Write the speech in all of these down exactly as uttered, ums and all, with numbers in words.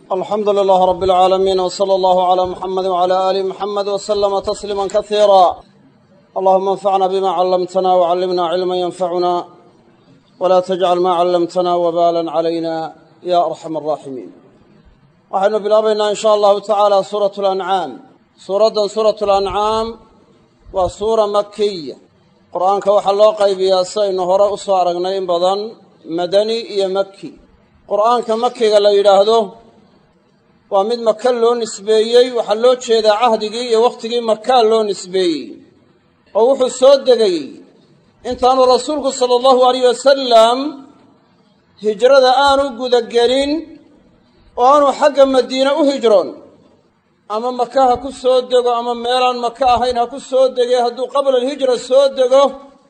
الحمد لله رب العالمين وصلى الله على محمد وعلى آل محمد وسلم تسليما كثيرا. اللهم انفعنا بما علمتنا وعلمنا علما ينفعنا ولا تجعل ما علمتنا وبالا علينا يا أرحم الراحمين. waxaynu bilaabaynaa in sha allahu tacaala suuratu lancaam. suuraddan suuratu lancaam waa suura makiya. qur-aanka waxaa loo qaybiyaa sidaynu hore u soo aragnay in badan madani iyo maki. qur-aanka makiga la yidhaahdo waa mid maka loo nisbeeyey, waxaa loo jeedaa cahdigii iyo wakhtigii makaa loo nisbeeyey, oo wuxuu soo degay intaanu rasuulku sala allahu alayh wasalam hijrada aanu gudagelin oo aanu xagga madiine u hijroon. ama maka ha ku soo dego ama meelaan maka ahayn ha ku soo degee hadduu qabla alhijra soo dego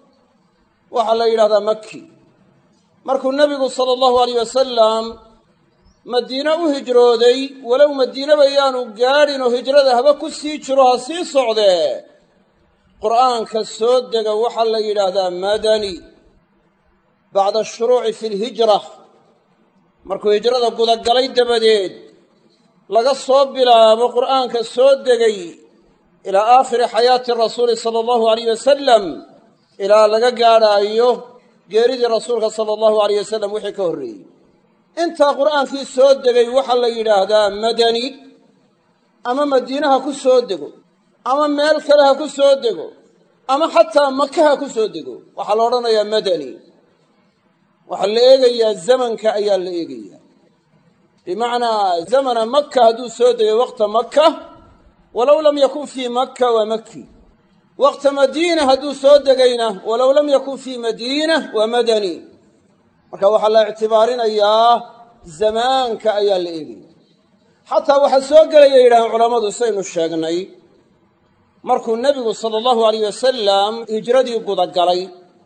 waxaa la yidhahdaa maki. markuu nebigu sala allahu alayh wasalam madiine u hijrooday, walow madiinaba yaanu gaadhin oo hijrada haba ku sii jiro ha sii socdee, qur'aanka soo dega waxaa la yidhaahdaa madani bacda ashuruuci fi lhijra. markuu hijrada gudagalay dabadeed laga soo bilaabo qur'aanka soo degay ilaa aakhiri xayaati rasuuli sala allahu alayh wasalam, ilaa laga gaadhaayo geeridii rasuulka sala allahu alayh wasalam wixii ka horreeyey. intaa qur'aankii soo degay waxaa la yidhaahdaa madani. ama madiine ha ku soo dego, ama meel kale ha ku soo dego, ama xataa maka ha ku soo dego, waxaa la odhanayaa madani. waxaa la eegayaa zamanka ayaa la eegayaa, bimacnaa zamana maka hadduu soo degay waqta maka walow lam yakun fii maka waa maki. waqta madiina hadduu soo degayna walow lam yakun fii madiina waa madani. marka waxaa la ictibaarinayaa zamaanka ayaa la eegaya. xataa waxaa soo gelaya yidhaaheen culammadu saynu sheegnay, markuu nebigu sala allahu alayh wasalam hijradii gudagalay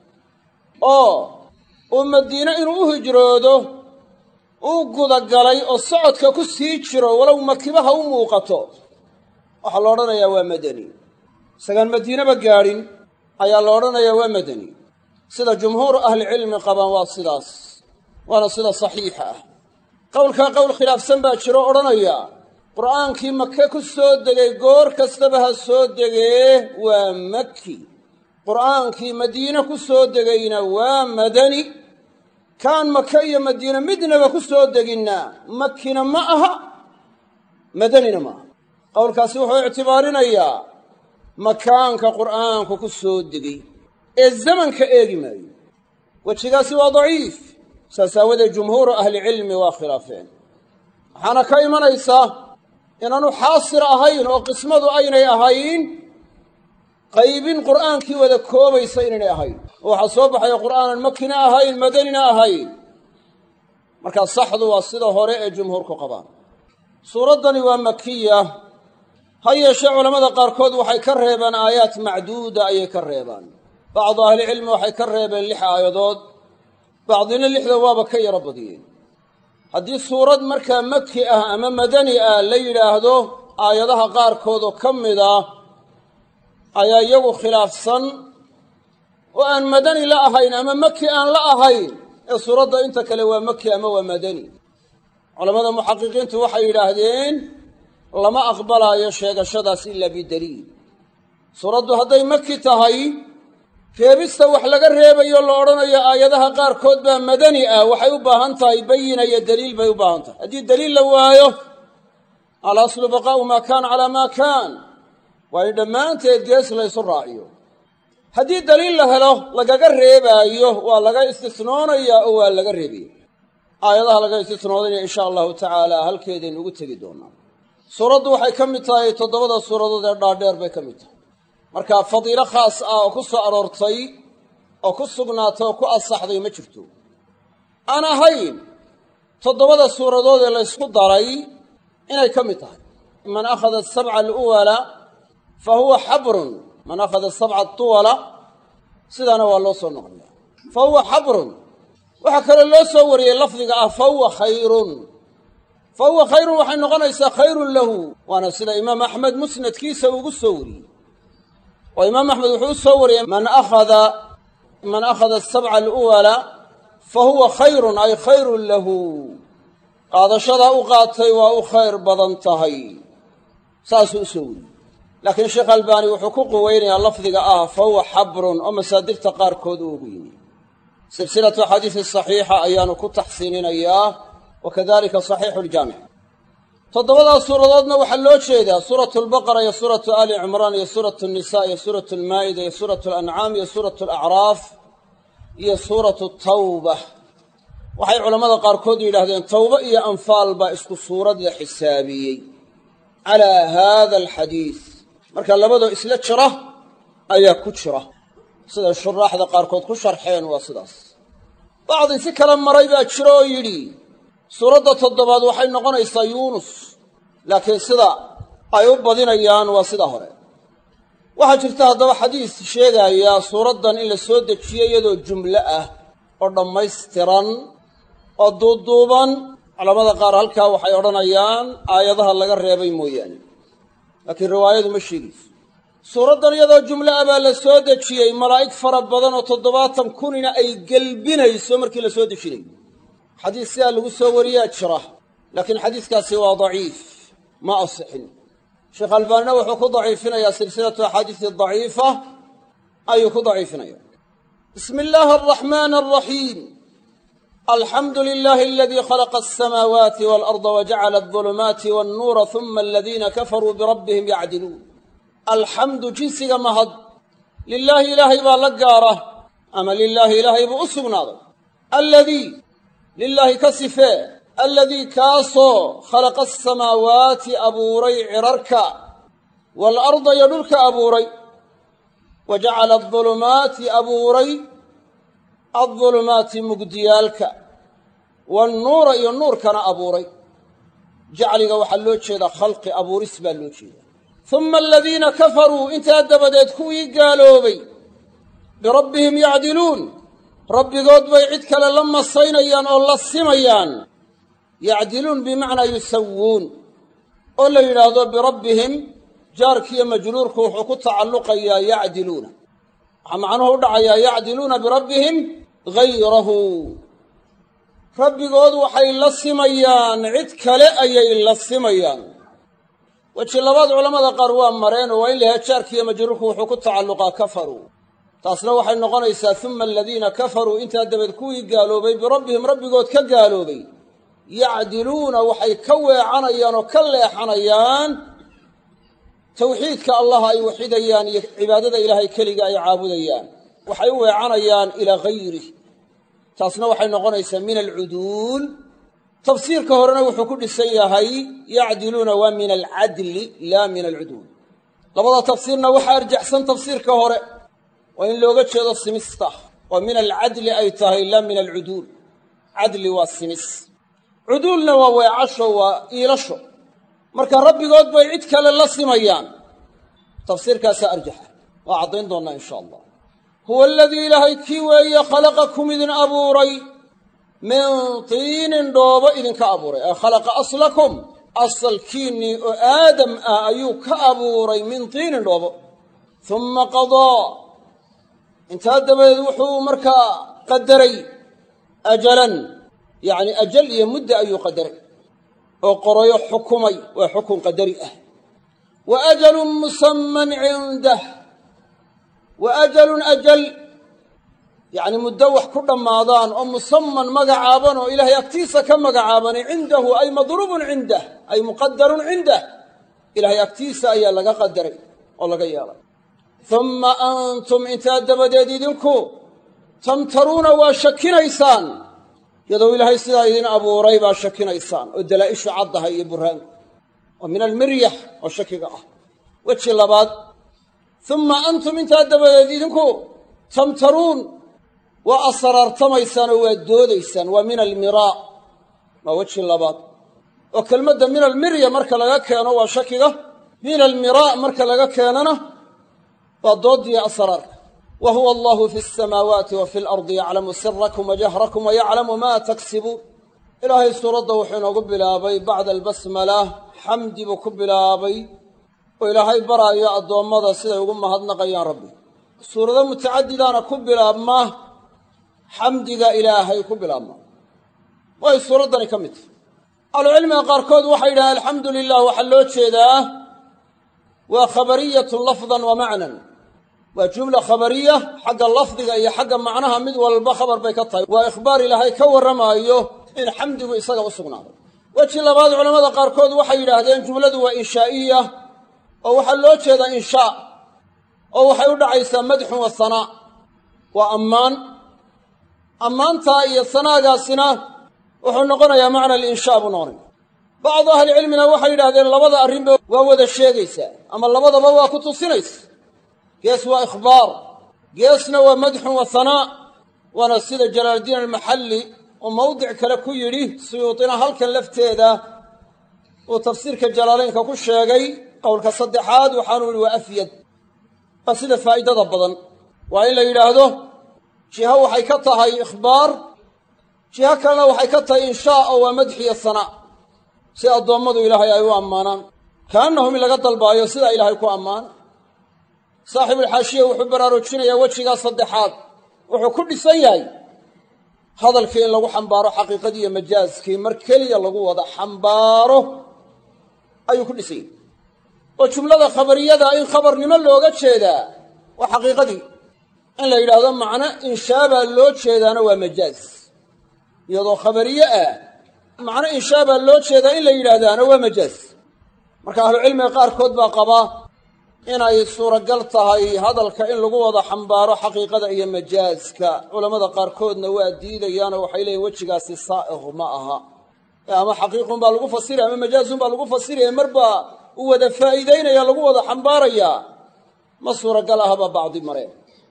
oo uu madiine inuu u hijroodo uu gudagalay oo socodka ku sii jiro walow makiba ha u muuqato, waxaa la odhanayaa waa madani. isagaan madiineba gaadhin ayaa la odhanayaa waa madani. sida jumhuuru ahlicilmi qabaan waa sidaas, waana sida saxiixa ah. qowlkaa qowl khilaafsan baa jiro odhanaya qur'aankii make ku soo degay goor kastaba ha soo degee waa maki, qur'aankii madiine ku soo degayna waa madani. kaan maka iyo madiine midnaba ku soo deginna makina ma aha madanina ma aha. qowlkaasi wuxuu ictibaarinayaa makaanka qur'aanku ku soo degay ee zamanka eegi maayo. wejigaasi waa daciif, saas aawadeed jumhuuru ahlicilmi waa khilaafeen. waxaana ka imanaysaa inaanu xaasir ahayn oo qismadu aynay ahayn qaybin qur'aankii wada koobaysa inaynay ahayn. oo waxaa soo baxaya qur'aanan makina ahayn madanina ahayn. markaa saxdu waa sida hore ee jumhuurku qabaan. suuraddani waa makiya, ha yeeshee culammada qaarkood waxay ka reebaan aayaat macduuda ayay ka reebaan. bacdu ahlicilmi waxay ka reebeen lix aayadood, bacdina lixda waaba ka yaro badiyeen. haddii suurad markaa maki ah ama madani ah la yidhaahdo aayadaha qaarkood oo ka mid ah ayaa iyagu khilaafsan oo aan madani la ahayn ama maki aan la ahayn, ee suuradda inta kale waa maki ama waa madani. culammada muxaqiqiintu waxay yidhaahdeen lama aqbalaayo sheegashadaas ilaa bidaliil. suuraddu hadday maki tahay, reebista wax laga reebayo la odhanayo aayadaha qaarkood baa madani ah waxay u baahan tahay bayina iyo daliil bay u baahan tahay. haddii daliil la waayo, alaslu baqaa'u maa kaana calaa maa kaan, waa in dhammaanteed gees laysu raaciyo. haddii daliil la helo lagaga reebaayo waa laga istisnoonayaa oo waa laga reebaya. aayadaha laga istisnoodinaya insha allahu tacaala halkeedaynu ugu tegi doonaa. suuraddu waxay ka mid tahay toddobada suuradood ee dhaadheer bay ka mid tahay. marka fadiilo khaas ah oo ku soo aroortay oo ku sugnaatay oo ku asaxday ma jirto, aan ahayn toddobada suuradood ee laysku daray inay ka mid tahay. man akhada asabca aluwala fa huwa xabrun, man akhada asabca atuwala, sidaana waa loo soo noqliyaa. fa huwa xabrun waxaa kaloo loo soo wariyey lafdiga ah fa huwa khayrun. fa huwa khayrun waxay noqonaysaa khayrun lahu, waana sida imaam axmed musnadkiisa ugu soo wariyey. oo imaam axmed wuxuu u soo wariyey man akhada man akhada asabca aluwala fa huwa khayrun ay khayrun lahu. qaadashada u qaatay waa u khayr badan tahay saasuu u soo weriyey laakiin sheekh albaani wuxuu ku quweynayaa lafdiga ah fa huwa xabrun oo masaadirta qaarkood uu ugu yimi silsilatu axaadiisi saxiixa ayaanu ku taxsiininayaa wakadalika saxiixu ljaamic toddobadaas suuradoodna waxaa loo jeedaa suuratu albaqara iyo suuratu aali cimraan iyo suuratu nisa iyo suuratu almaa'ida iyo suuratu alancaam iyo suuratu alacraaf iyo suuratu tawba waxay culammada qaarkood yidhaahdeen tawba iyo anfaal baa isku suurad la xisaabiyey calaa haada alxadiis marka labadoo isla jira ayaa ku jira siday shuraaxda qaarkood ku sharxeen waa sidaas bacdi si kala maray baa jiro oo yidhi suuradda toddobaad waxay noqonaysaa yuunus laakiin sida ay u badinayaan waa sida hore waxaa jirta haddaba xadiis sheegaya suuraddan in la soo dejiyo iyadoo jumlo ah oo dhammaystiran oo duuduuban culamada qaar halkaa waxay odhanayaan aayadaha laga reebay mooyaane laakiin riwaayadu ma sheegayso suuraddan iyadoo jumlo ah baa la soo dejiyey malaa'ig fara badan oo toddobaatan kunina ay gelbinayso markii la soo dejinayo xadiis sidaa lagu soo wariyaa jira laakiin xadiiskaasi waa daciif ma asixin sheekh albaanina wuxuu ku daciifinayaa silsilatu axaadiisi daciifa ayuu ku daciifinaya bismi illaahi araxmaani araxiim alxamdu lilaahi aladii khalaqa alsamaawaati waalarda wajacala aldulumaati wannuura huma aladiina kafaruu birabbihim yacdiluun alxamdu jinsiga mahad lilaahi ilaahay baa la gaara ama lilaahi ilaahay buu u sugnaaday alladii lilaahi ka sifee alladii kaasoo khalaqa asamaawaati abuuray cirarka waalarda iyo dhulka abuuray wa jacala adulumaati abuuray addulumaati mugdiyaalka wannuura iyo nuurkana abuuray jacliga waxaa loo jeedaa khalqi abuuris baa loo jeedaa huma aladiina kafaruu intaa dabadeed kuwii gaaloobay birabbihim yacdiluun rabbigood bay cid kale la masaynayaan oo la simayaan yacdiluun bimacnaa yusawuun oo la yidhaahdo birabbihim jaarkiiyo majruurku wuxuu ku tacalluqayaa yacdiluuna waxaa macnuhu u dhacayaa yacdiluuna birabbihim hayrahu rabbigood waxay la simayaan cid kale ayay la simayaan weji labaad culammada qaar waa mareen oo waa in lahaa jaarkiiyo majruurku wuxuu ku tacalluqaa kafaruu taasna waxay noqonaysaa huma aladiina kafaruu intaa dabeed kuwii gaaloobay birabbihim rabbigood ka gaaloobay yacdiluuna waxay ka weecanayaan oo ka leexanayaan tawxiidka allah ay waxidayaan iyo cibaadada ilaahay keliga ay caabudayaan waxay u weecanayaan ilaa hayrih taasna waxay noqonaysaa min alcuduul tafsiirka horena wuxuu ku dhisan yahay yacdiluuna waa min alcadli laa min alcuduul labada tafsiirna waxaa arjaxsan tafsiirka hore waa in looga jeedo simista oo min alcadli ay tahay laa min alcuduul cadli waa simis cuduulna waa weecasho waa iilasho marka rabbigood bay cid kale la simayaan tafsiirkaasaa arjaxa waa caddayn doonnaa insha allah huwa aladii ilaahay kii weeye khalaqakum idin abuuray min tiinin dhoobo idinka abuuray ee khalaqa aslakum asalkiinnii oo aadam ah ayuu ka abuuray min tiinin dhoobo humma qadaa intaa dabadeed wuxuu markaa qadaray ajalan yacni ajal iyo mudda ayuu qadaray oo qorayo xukumay waa xukun qadari ah wa ajalun musamman cindah wa ajalun ajal yacni muddo wax ku dhammaadaan oo musamman magacaaban oo ilaahay agtiisa ka magacaabani cindahu ay madruubun cindah ay muqadarun cindah ilaahay agtiisa ayaa laga qadaray oo laga yeelay humma antum intaa dabadeed idinku tamtaruuna waa shakinaysaan iyadoo ilaahay sidaa idin abuuray baa shakinaysaan oo dalaa'ishu caddahay iyo burhaanku oo min almiryax oo shakiga ah weji labaad humma antum intaa dabadeed idinku tamtaruun waa asraartamaysaan oo waa doodaysaan waa min almiraa waa weji labaad oo kelmadda min almirya marka laga keeno waa shakiga min almiraa marka laga keenana waa doodiya asraarka wa huwa allahu fi asamaawaati wa fi alardi yaclamu sirakum wa jahrakum wa yaclamu maa taksibuun ilaahay suuradda wuxuu inoogu bilaabay bacda albasmala xamdi buu ku bilaabay oo ilaahay baraayo addoommada siday ugu mahadnaqayaan rabbi suurado mutacadidaana ku bilaabma xamdiga ilaahay ku bilaabma way suuraddani ka mid tahay العلم قاركود وحيدا الحمد لله وحلوت شيدا وخبرية لفظا ومعنى وجملة خبرية حق اللفظ هي حق معناها مد والبخبر بيكطها وإخبار لهي كور رمايه إن حمده إصاق وصغنا وجه لبعض علماء قاركود وحيدا هذين جملة وإنشائية أو حلوت شيدا إنشاء أو حيود عيسى مدح والثناء وأمان أمان تاي الثناء قاسنا وحنقنا يا معنى الإنشاء بنوري بعض أهل علمنا وحيدا هذين لبضا الرمب ووذا الشيقيسا أما لبضا بوا كتو سنيس قيس وإخبار قيسنا ومدح وثناء ونسيد جلال الدين المحلي وموضع كلكو يري سيوطنا هلك اللفتي ذا وتفسير كالجلالين ككو الشيقي قول كالصدحاد وحانول وأفيد فسيد فائدة ضبضا وإلا يلاهده جهة وحيكتها إخبار جهة كان وحيكتها إنشاء ومدح الثناء سيد ضمدوا إلهي أيوة أمانا كأنهم إلا قد البايو سيد إلهي كو أمان صاحب الحاشية وحبر أروتشين يا وجهي صدحات وحو كل سيئي هذا الكين لغو حنباره حقيقة دي مجاز كي مركلي لغو وضع حنباره أي كل سيئي وجملة خبرية دا إن خبر نمال لوغة شيدا وحقيقة دي إن لا إله معنا إن شابه اللوت شيدان ومجاز يضو خبرية آه معنى إن شابه اللوت شيدان إن لا إله دان ومجاز marka ahlu cilmiga qaar kood baa qaba inay suuragal tahay hadalka in lagu wada xambaaro xaqiiqada iyo majaaska culimada qaar koodna waa diidayaan waxay leeyihiin wajigaasi saa'iq ma aha ama xaqiiqun baa lagu fasiray ama majaazun baa lagu fasiray marba u wada faa'iideynaya lagu wada xambaaraya ma suuragal aha ba baadi mareen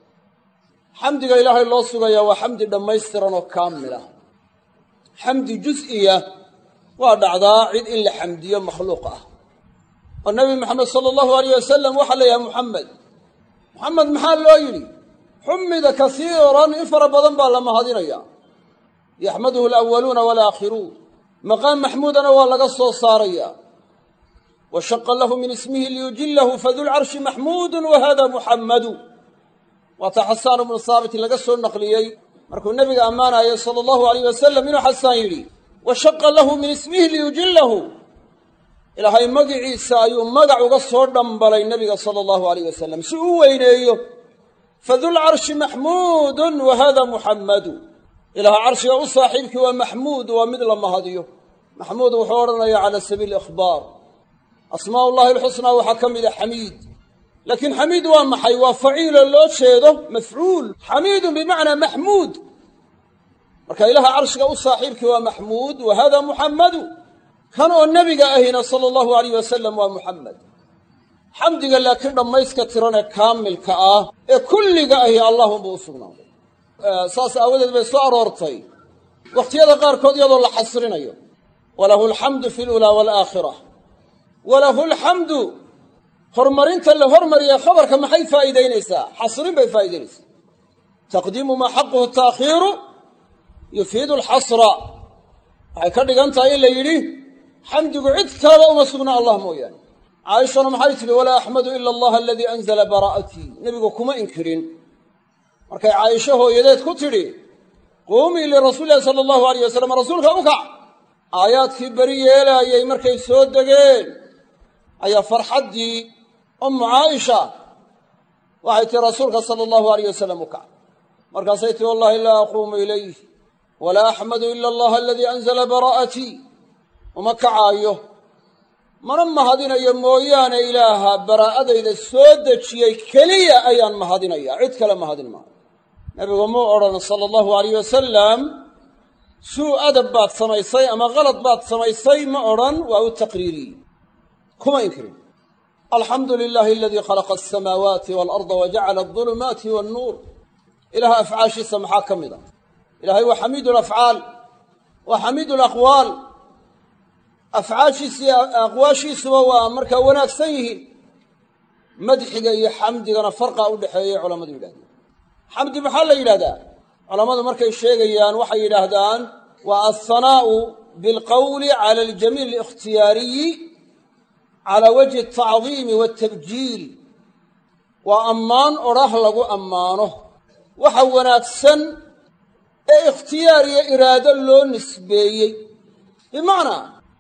xamdiga ilaahay loo sugaya waa xamdi dhammaystiran oo kaamil ah xamdi juz'iya waa dhacdaa cid in la xamdiyo makhluuq ah والنبي محمد صلى الله عليه وسلم وحل يا محمد محمد محال لو يري حمد كثيرا انفر بدن بالما هذين ايام يحمده الاولون والاخرون مقام محمودا ولا قصو صاريا وشق له من اسمه ليجله فذو العرش محمود وهذا محمد وتحسان بن ثابت لقصو النقليي مركو النبي امانه صلى الله عليه وسلم من حسان يري وشق له من اسمه ليجله إلهي مقعيسا أيو مقع وقصور دنبالي النبي صلى الله عليه وسلم سؤوين أيو فذو العرش محمود وهذا محمد إله عرش وصاحبك ومحمود ومثل ما هذيه محمود وحورنا على سبيل الإخبار أسماء الله الحسنى وحكم إلى حميد لكن حميد ومحي وفعيل الله شيده مفعول حميد بمعنى محمود مركا إله عرش وصاحبك ومحمود وهذا محمد كانوا النبي أهنا صلى الله عليه وسلم ومحمد حمد الله كنا ما يسكترنا كامل كآه كل أهي اللهم بوصفنا ساس أولد بسعر ورطي وقت يدا قار كود يدا الله حسرنا يوم وله الحمد في الأولى والآخرة وله الحمد هرمرين تل هرمر يا خبر كما حي فائدين إساء حصرين بفائدين إساء تقديم ما حقه التأخير يفيد الحصر هاي كردق أنت إلا يليه حمد عد كلا وما سبنا الله مويان عائشة محيط ولا أحمد إلا الله الذي أنزل براءتي نبي كما إنكرين مركي عائشة هو يدات كتري قومي لرسول الله صلى الله عليه وسلم رسولك أوكع آيات كبرية لا أي مركي سود دقين أي فرحة دي أم عائشة وعيت رسولك صلى الله عليه وسلم أوكع مركي سيتي والله لا أقوم إليه ولا أحمد إلا الله الذي أنزل براءتي وما كعايه مرم هذين يمويان إلها براءة إذا سودت شيء كلية أيان ما هذين أيا عد كلام هذين ما نبي ومؤرنا صلى الله عليه وسلم سوء أدب بعد سمايسي أما غلط بعد سمايسي مؤرن وهو التقريري كما ينكرين الحمد لله الذي خلق السماوات والأرض وجعل الظلمات والنور إلها أفعاشي سمحا كمدا إلهي وحميد الأفعال وحميد الأقوال أفعاشي أقواشي سوا مركا وناك سيه مدحك يا حمدي أنا فرقة أقول لحي علماء الولاد حمدي محل يلادا علماء مركا الشيغيان وحي يلاهدان والثناء بالقول على الجميل الاختياري على وجه التعظيم والتبجيل وأمان أرهلق أمانه وحوناك سن اختياري إرادة له نسبيي بمعنى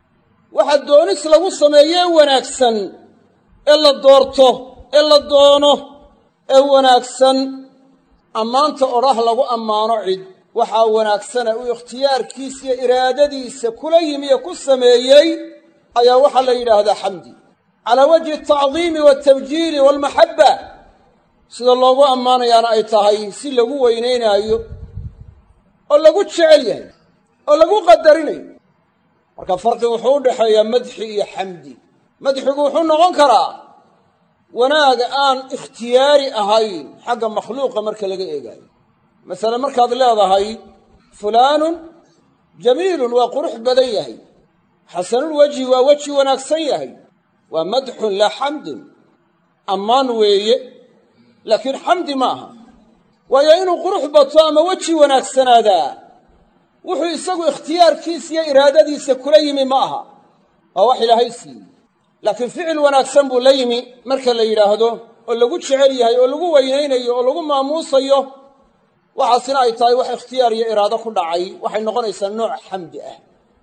waxa doonis lagu sameeyay wanaagsan ee la doorto ee la doono ee wanaagsan ammaanta oraah lagu ammaano cid waxa wanaagsan uu ikhtiyaarkiisa iyo iraadadiisa kula yimi ku sameeyay ayaa waxa la yiraahdaa xamdi ala wajhi at-ta'dhim wa at-tabjil wa al-mahabba sida loogu ammaanayaana ay tahay si lagu weyneenaayo oo lagu jecel yahay oo lagu qadarinayo marka farqi wuxuu u dhaxeeyaa madxi iyo xamdi madxigu wuxuu noqon karaa wanaag aan ikhtiyaari ahayn xagga makhluuqa marka laga eegayo مثلا markaad leedahay fulanun jamiilun wa qurux badan yahay hasanul wajhi wa wajhi wanaagsan yahay wa madhun la hamdun amaan weeye laakiin hamdi maaha waayo inuu qurux bato ama wajhi wanaagsanaada wuxuu isagu ikhtiyaarkiisa iyo iraadadiisa kula yimi maaha waa wax ilaahay siiyay laakiin ficil wanaagsan buu la yimi marka la yiraahdo oo lagu jecel yahay oo lagu weyneynayo oo lagu maamuusayo waxaasina ay tahay wax ikhtiyaar iyo iraado ku dhacay waxay noqonaysaa nooc xamdi ah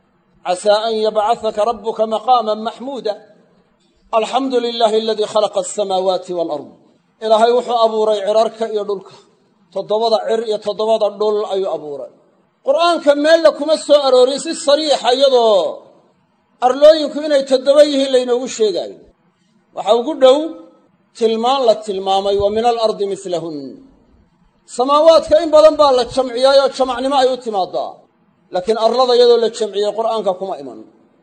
asa an yab'athaka rabbuka maqaman mahmuda alhamdulillahi alladhi khalaqa as-samawati wal ard ilaahay wuxuu abuuray cirarka iyo dhulka todobada cir iyo todobada dhul ayuu abuuray quraanka meel kuma soo aroorin si sariix ayadoo arlooyinku inay todoba yihiin leeynagu sheegay waxa ugu dhow tilmaan la tilmaamay wa min al-ardi mithlahun samaawaadka in badan baa la jamciyay oo jamacnimo ay u timaadaa laakiin arlada iyadoo la jamciyay quraanka kuma iman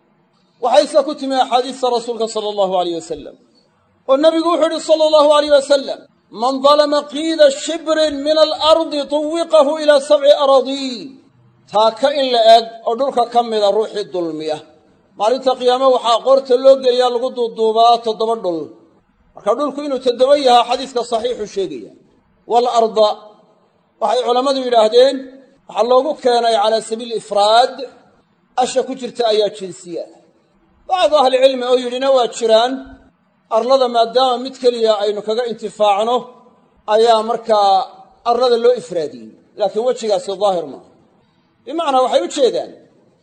waxayse ku timi axaadiista rasuulka sallallahu alayhi wasallam oo nabigu wuxuu yiri sallallahu alayhi wasallam man zalama qida shibrin min al-ardi tuwiqahu ila sab'i aradi taaka in la eg oo dhulka kamida ruuxi dulmiya maalinta qiyaamo waxa qorta loo geliyaa lagu duuduubaa toddoba dhul marka dhulku inuu toddoba yahay xadiiska saxiixu sheegaya wal arda waxay culimadu yiraahdeen waxa loogu keenay ala sabiil ifraad asha ku jirta ayaa jinsiya baad ahli cilmi oo yirina waa jiraan arlada maadaama mid kaliya aynu kaga intifaacno ayaa marka arlada loo ifraadiyay laakiin wajigaasi daahir ma bimaana waxay u jeedaan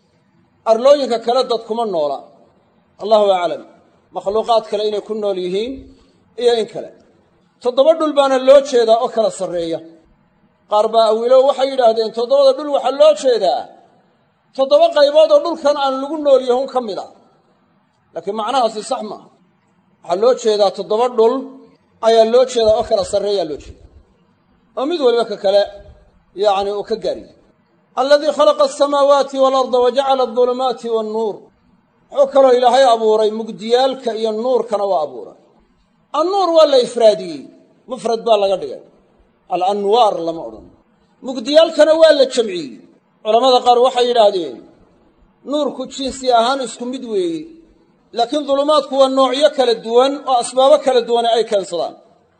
arlooyinka kala dad kuma noola Allahu a'lam makhluuqaad kale inay ku nool yihiin iyo in kale toddoba dhul baana loo jeedaa oo kala sareeya qaar baa awilo waxay yiraahdeen toddobada dhul waxa loo jeedaa toddoba qaybood oo dhulkan aan lagu nool yahay kamid ah laakiin macnahaasi sax ma waxa loo jeedaa toddoba dhul ayaa loo jeedaa oo kala sareeya loo jeedaa oo mid walba ka kale yaani oo ka gaari alladhi khalaqa as-samawati wal arda wa ja'ala adh-dhulumati wan nur wuxuu kaloo ilaahay abuuray mugdiyaalka iyo nuurkana waa abuuray النور ولا إفرادي مفرد بالغدية الأنوار لما أقول مقديال كان ولا جمعي علماء قالوا وحي هذين نور كتشين سياهان اسكم بدوي لكن ظلمات هو النوعية كالدوان وأسباب كالدوان أي كالصلان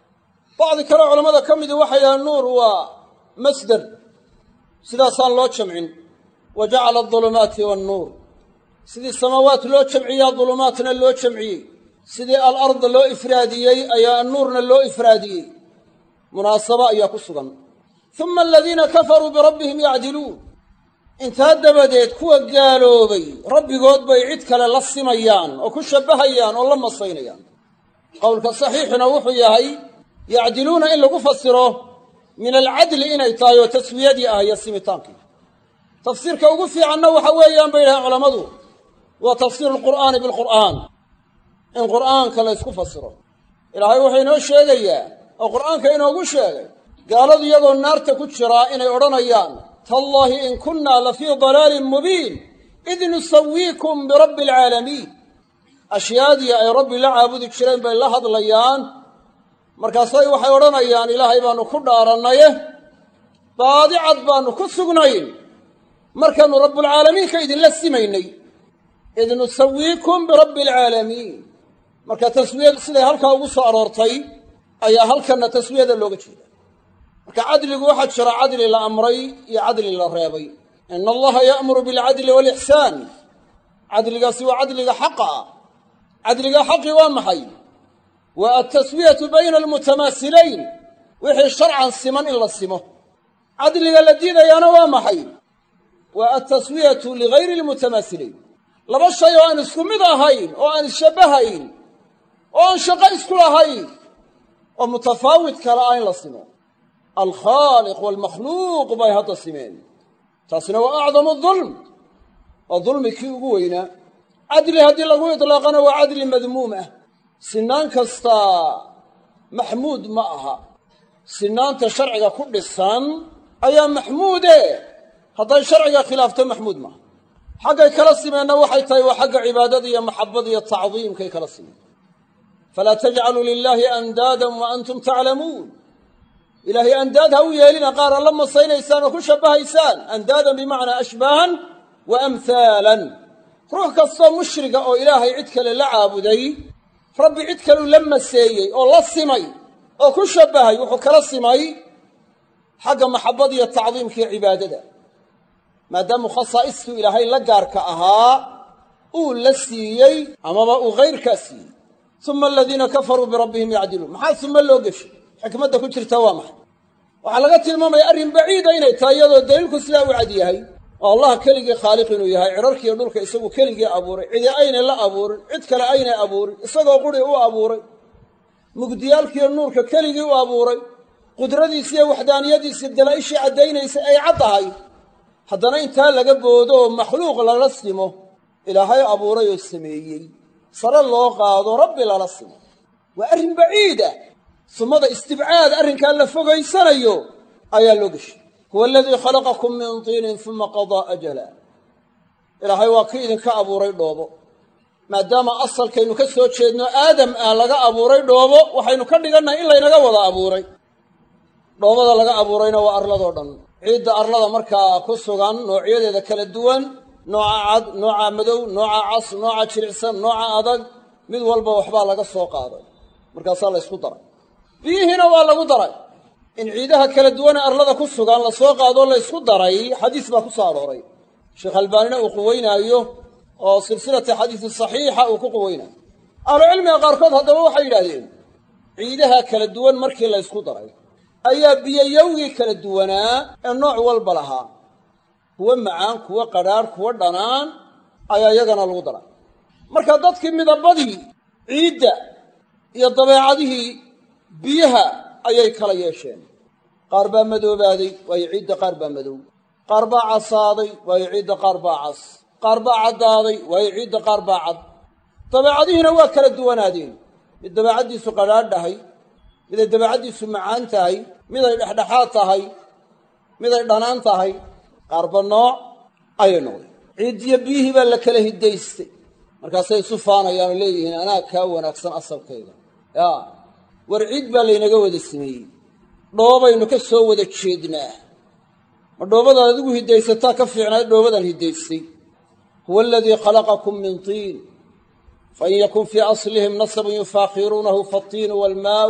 بعض كلا علماء كم يدو وحي النور هو مصدر سيدا صان لو جمعين وجعل الظلمات والنور سيدي السماوات لو جمعية ظلماتنا لو جمعية سيدي الأرض لو إفراديي أي النورنا لو إفراديي مناسبة أياكو السلام ثم الذين كفروا بربهم يعدلون انت هذا بديت كوا قالوا بي ربي قد بيعدك للصميان وكشبهيان والله الصينيان قولك الصحيح نوحي هاي يعدلون إلا قفصره من العدل إن يطايو تسويدي آية السمتانكي تفسيرك وقفي عنه وحويان بينها علماء وتفسير القرآن بالقرآن إن القرآن كلا يسكفصره إلهي وحي نو شيغيا القرآن كاين اوغو شيغي قالوا يدو النار تكجرا إن يورانيان تالله إن كنا لفي ضلال مبين إذ نسويكم برب العالمين أشياء دي أي رب لا عابد جيرين بين الله هدليان markaasay waxay oranayaan ilaahay baanu ku dhaaranay baadicad baanu ku sugnayn markaanu rabbul caalamiin ka idin la simaynay idin sawiikum bi rabbil caalamiin marka taswiyad sida halka ugu soo aroortay ayaa halkana taswiyada looga jeedaa marka cadligu waxa jira cadli la amray iyo cadli la reebay inna allaha ya'muru bil adli wal ihsan cadligaasi waa cadliga xaqa cadliga xaqi waa maxay والتسوية بين المتماثلين وحي شرعا سمن إلا السمه عدل الذين ينوى محي والتسوية لغير المتماثلين laba shay oo aan isku mid ahayn oo aan ishabahayn oo aan shaqo isku lahayn oo mutafaawid kala ah in la simo alkhaaliq waalmakhluuq bay hadda simeen taasina waa acdamu dulm waa dulmi kii ugu weynaa cadli haddii lagu itlaaqana waa cadli madmuum ah sinaan kastaa maxmuud ma aha sinaanta sharciga ku dhisan ayaa maxmuude hadday sharciga khilaafto maxmuud maaha xaggay kala simeenna waxay tahay waa xagga cibaadada iyo maxabada iyo tacdiimkay kala simeen falaa tajcaluu lilaahi andaadan wa antum taclamuun ilaahay andaad ha u yeelina qaar alla masaynaysaan oo ku shabbahaysaan andaadan bimacnaa ashbaahan wa amhaalan ruux kastoo mushriga oo ilaahay cid kale la caabuday rabbi cid kaleu la maseeyey oo la simay oo ku shabbahay wuxuu kala simay xagga maxabada iyo tacdiimka iyo cibaadada maadaamu khasaa'istuu ilaahay la gaarka ahaa uu la siiyey amaba uu hayrkaa siiyey uma aladiina kafaruu birabbihim yacdiluun maxaa suma loo geshay xikmadda ku jirta waa maxay waxaa laga tilmaamaya arrin baciida inay tahay iyadoo daliilku sidaa u cad yahay oo allah keligii khaaliq inuu yahay cirarkiiyo dhulka isagu keligii abuuray cidi aynay la abuurin cid kale aynay abuurin isagoo quri u abuuray mugdiyaalkiiyo nuurka keligii u abuuray qudradiisa iyo waxdaaniyadiisa dalaa'ishii caddaynaysa ay cad tahay haddana intaa laga boodo oo makhluuq lala simo ilaahay abuuray oo sameeyey sare loo qaado rabbi lala simo waa arrin baciida sumada istibcaad arrinkaa la fogaysanayo ayaa loo geshay huwa aladii khalaqakum min tiinin uma qadaa ajala ilaahay waa kii idinka abuuray dhoobo maadaama asalkaynu ka soo jeedno aadam ah laga abuuray dhoobo waxaynu ka dhigannahay in laynaga wada abuuray dhoobada laga abuurayna waa arladoo dhan ciidda arlada markaa ku sugan noocyadeeda kala duwan nooca cad nooca madow nooca cas nooca jilicsan nooca adag mid walba waxbaa laga soo qaaday markaasaa la ysku daray biyihiina waa lagu daray in ciidaha kala duwane arlada ku sugan la soo qaadoo la ysku daray xadiis baa ku soo arooray sheekh albaanina uu quweynaayo oo silsilata xadiisi saxiixa uu ku quweynaayo ahlucilmiga qaarkood haddaba waxay yidhaahdeen ciidaha kala duwan markii la ysku daray ayaa biyayowgii kala duwanaa ee nooc walba lahaa kuwa macaan kuwa qadhaadh kuwa dhanaan ayaa iyagana lagu daray marka dadkii midabadii ciidda iyo dabeecadihii biyaha ayay kala yeesheen qaar baa madoobaaday waayo ciidda qaar baa madow qaar baa casaaday waayo ciidda qaar baa cas qaar baa caddaaday waayo ciidda qaar baa cad dabeecadihiina waa kala duwanaadeen mid dabeecaddiisu qadhaadhahay miday dabeecaddiisu macaan tahay miday dhexdhexaad tahay miday dhanaan tahay qaarba nooc ayay noqdeen ciiddiyo biyihii baa la kala hiddaystay markaasay isu faanayaan oo leeyihiin anaa kaa wanaagsan asalkayga yaa war ciid baa laynaga wada sameeyey dhoobaynu ka soo wada jeednaa ma dhoobadaad adigu hiddaysataa ka fiicnayd dhoobadan hiddaystay huwa aladii khalaqakum min tiin fain yakun fii aslihim nasabun yufaakhiruunahu faatiinu waalmaau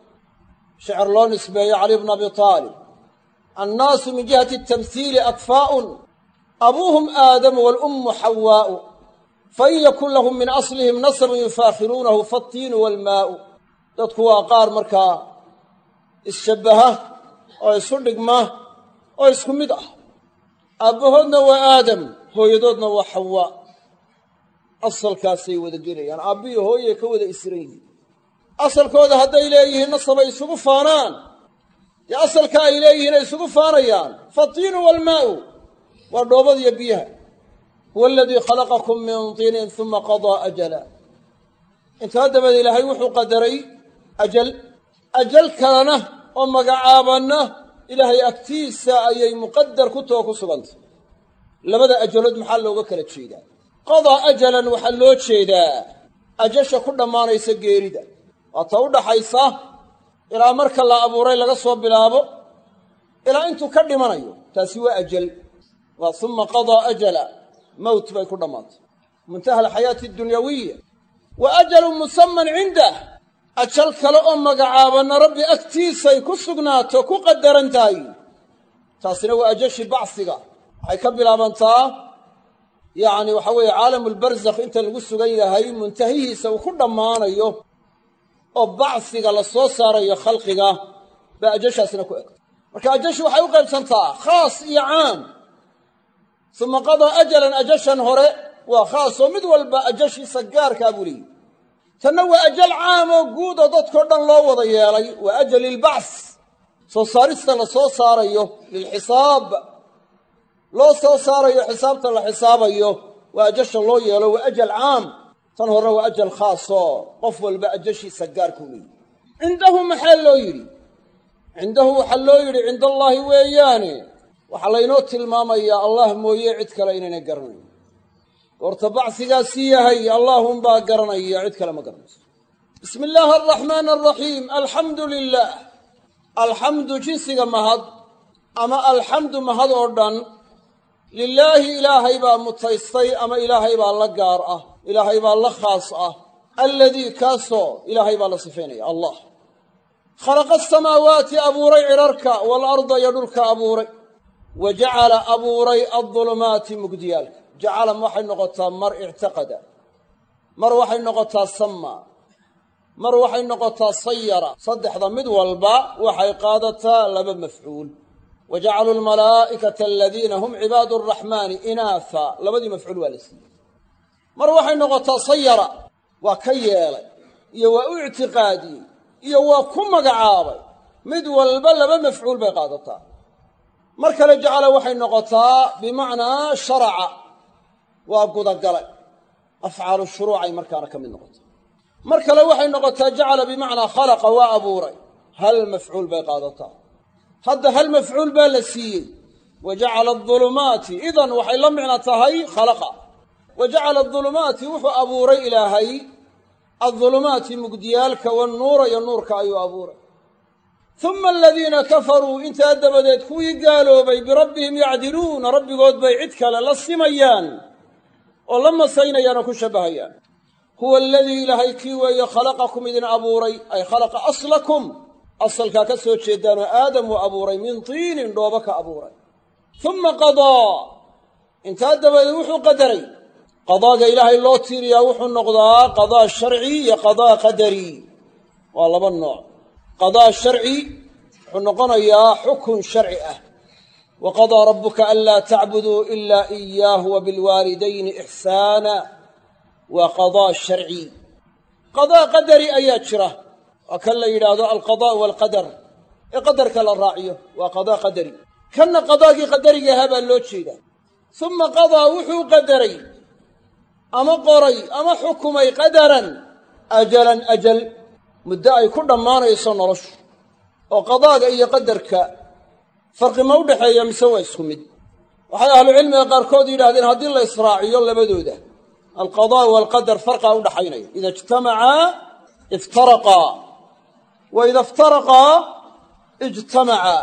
shicir loo nisbeeyo cali bna abi taalib annaasu min jihati atamhiili akfaa'un abuuhum aadamu waalummu xawaa'u fain yakun lahum min aslihim nasabun yufaakhiruunahu faatiinu waalmaa'u dadku waa qaar markaa isshabbaha oo isu dhigma oo isku mid ah aabbahoodna waa aadam hooyadoodna waa xawaa asalkaasay wada gelayaan aabbiyo hooyay ka wada isran yihiin asalkooda hadday leeyihiin nasabay isugu faanaan dee asalka ay leeyihiin ay isugu faanayaan faatiinu waalmaa'u waa dhoobadiyo biyaha huwa aladii khalaqakum min tiinin uma qadaa ajala intaa dabadeed ilaahay wuxuu qadaray ajal ajal kalena oo magacaabanna ilaahay agtiisa ayay muqadar ku too ku sugantay labada ajalood maxaa looga kala jeedaa qadaa ajalan waxaa loo jeedaa ajasha ku dhammaanaysa geerida waa ta u dhaxaysa ilaa marka la abuuray laga soo bilaabo ilaa intuu ka dhimanayo taasi waa ajal waa uma qadaa ajala mowt bay ku dhammaantay muntaha alxayaati addunyawiya wa ajalun musaman cindah ajal kale oo magacaabanna rabbi agtiisay ku sugnaato ku qadaran tahay taasina waa ajashii bacsiga waxay ka bilaabantaa yacni waxa weeye caalamulbarzakh inta lagu sugan yahay muntahihiisa uu ku dhammaanayo oo bacsiga la soo saarayo khalqiga baa ajashaasina ku eg marka ajashi waxay u qaybsantaa khaas iyo caam uma qadaa ajalan ajashan hore وخاص ومد والبأجشي سجار كابولي تنوى أجل عام وجود ضد كردن الله وضيالي وأجل البعث صو صارست لصو صاريه للحساب لو صو صاريه حسابت الحساب أيه وأجش الله يلو وأجل عام تنهر وأجل خاص قفل بأجشي سجار كولي عنده محل يري عنده حل يري عند الله وياني وحلينوت الماما يا الله مويعد كلينا نقرني وارتبع سياسية هي اللهم باقرنا يعد كلام قرن بسم الله الرحمن الرحيم الحمد لله الحمد جنسي مهد أما الحمد مهد أردن لله إلهي با متيستي أما إلهي با الله قارئة إلهي با الله خاصة الذي كاسو إلهي با الله صفيني الله خلق السماوات أبو ري عررك والأرض يدرك أبو ري وجعل أبو ري الظلمات مقديالك جعل وحي نقطة مر اعتقد مر وحي نقطة سما مر وحي نقطة صيرة صدح ضمد والباء وحي قادتها لب مفعول وجعلوا الملائكة الذين هم عباد الرحمن إناثا لبدي مفعول والسي مر وحي نقطة صيرة وكيالي يو اعتقادي يو كم قعابي مد والباء لب مفعول بقادتها مر كلا جعل وحي نقطة بمعنى شرع وأبقى قال أفعال الشروع أي مركانة كم النقطة مركا لو وحي النقطة جعل بمعنى خلق وأبوري هل مفعول بقادته هذا هل مفعول بالسي وجعل الظلمات إذن وحي لمعنى تهي خلق وجعل الظلمات وحو أبوري إلى هي الظلمات مقديالك والنور ينور كأي أبوري ثم الذين كفروا انت أدبدت كوي قالوا بي بربهم يعدلون ربي قد بيعتك للصميان ولما سينا يانكو شبهيان هو الذي لهيكي ويخلقكم إذن أبوري أي خلق أصلكم أصل كاكسو تشيدان آدم وأبوري من طين دوبك أبوري ثم قضى انت أدب وحو قدري قضاء إلهي الله تيري وحو النقضاء قضاء الشرعي قضاء قدري والله بالنوع قضاء الشرعي حنقنا يا حكم شرعي وقضى ربك ألا تعبدوا إلا إياه وبالوالدين إحسانا وقضاء الشرعي قضاء قدري أيات شره وكلا يراد القضاء والقدر قدر كلا الراعيه وقضاء قدري كان قضاء قدري هذا اللوتشيدا ثم قضى وحو قدري أما قري أما حكمي قدرا أجلا أجل مدعي كل ما يصنع رش وقضاء أي قدرك فرق موضح يا مسوى اسكمد وحي أهل العلم قاركود يراهدين هذه الله إسراعي يلا بدوده القضاء والقدر فرق موضحين إذا اجتمعا افترقا وإذا افترقا اجتمعا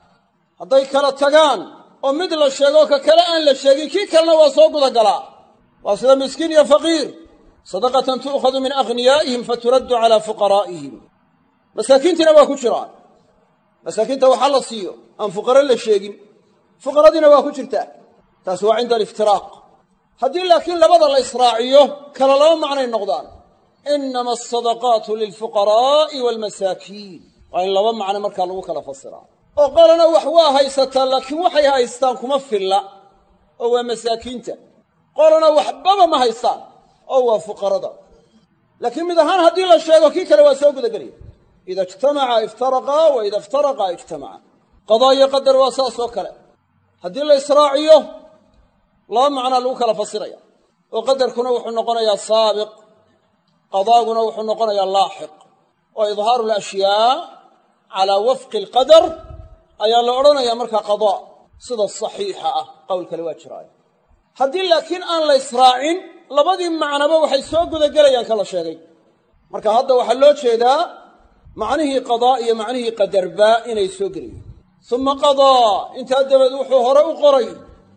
هذي كلا تغان ومثل الشيء كلا أن للشيء كي كلا وصوب ذقلا وأصلا مسكين يا فقير صدقة تؤخذ من أغنيائهم فترد على فقرائهم مساكين تنبا كشران مساكين توحل السيو أن فقراء للشيء فقراء دي نبا كشرتا تسوى عند الافتراق هذه لكن لبضل الإسراعيه كلا لهم معنى النقدان إنما الصدقات للفقراء والمساكين وإن لهم معنى مركا لوك لفصرا وقال أنا وحواها يستان لكن وحيها يستانكم في الله هو مساكين قال أنا وحبابا ما هيستان هو فقراء دا. لكن مدهان هذه الشيء وكيك لو أسوق ذكري إذا اجتمع افترقا وإذا افترقا اجتمعا قضاء يقدر واساس وكلا هذه الإسراعيه لا معنى لوك لفصرا وقدر كنا وحنقنا يا سابق قضاءنا وحنقنا يا لاحق وإظهار الأشياء على وفق القدر أي الأرنا يا مركا قضاء صدى الصحيحة قول كلوات شرائع هذه لكن أن لا إسراعين لبدي معنا بوحي سوق ذا قليا كلا شيء مركا هذا وحلوت شيء ذا معنيه قضاء معنيه قدر بائن يسوقري ثم قضاء انت أدب ذوحه هرأ قري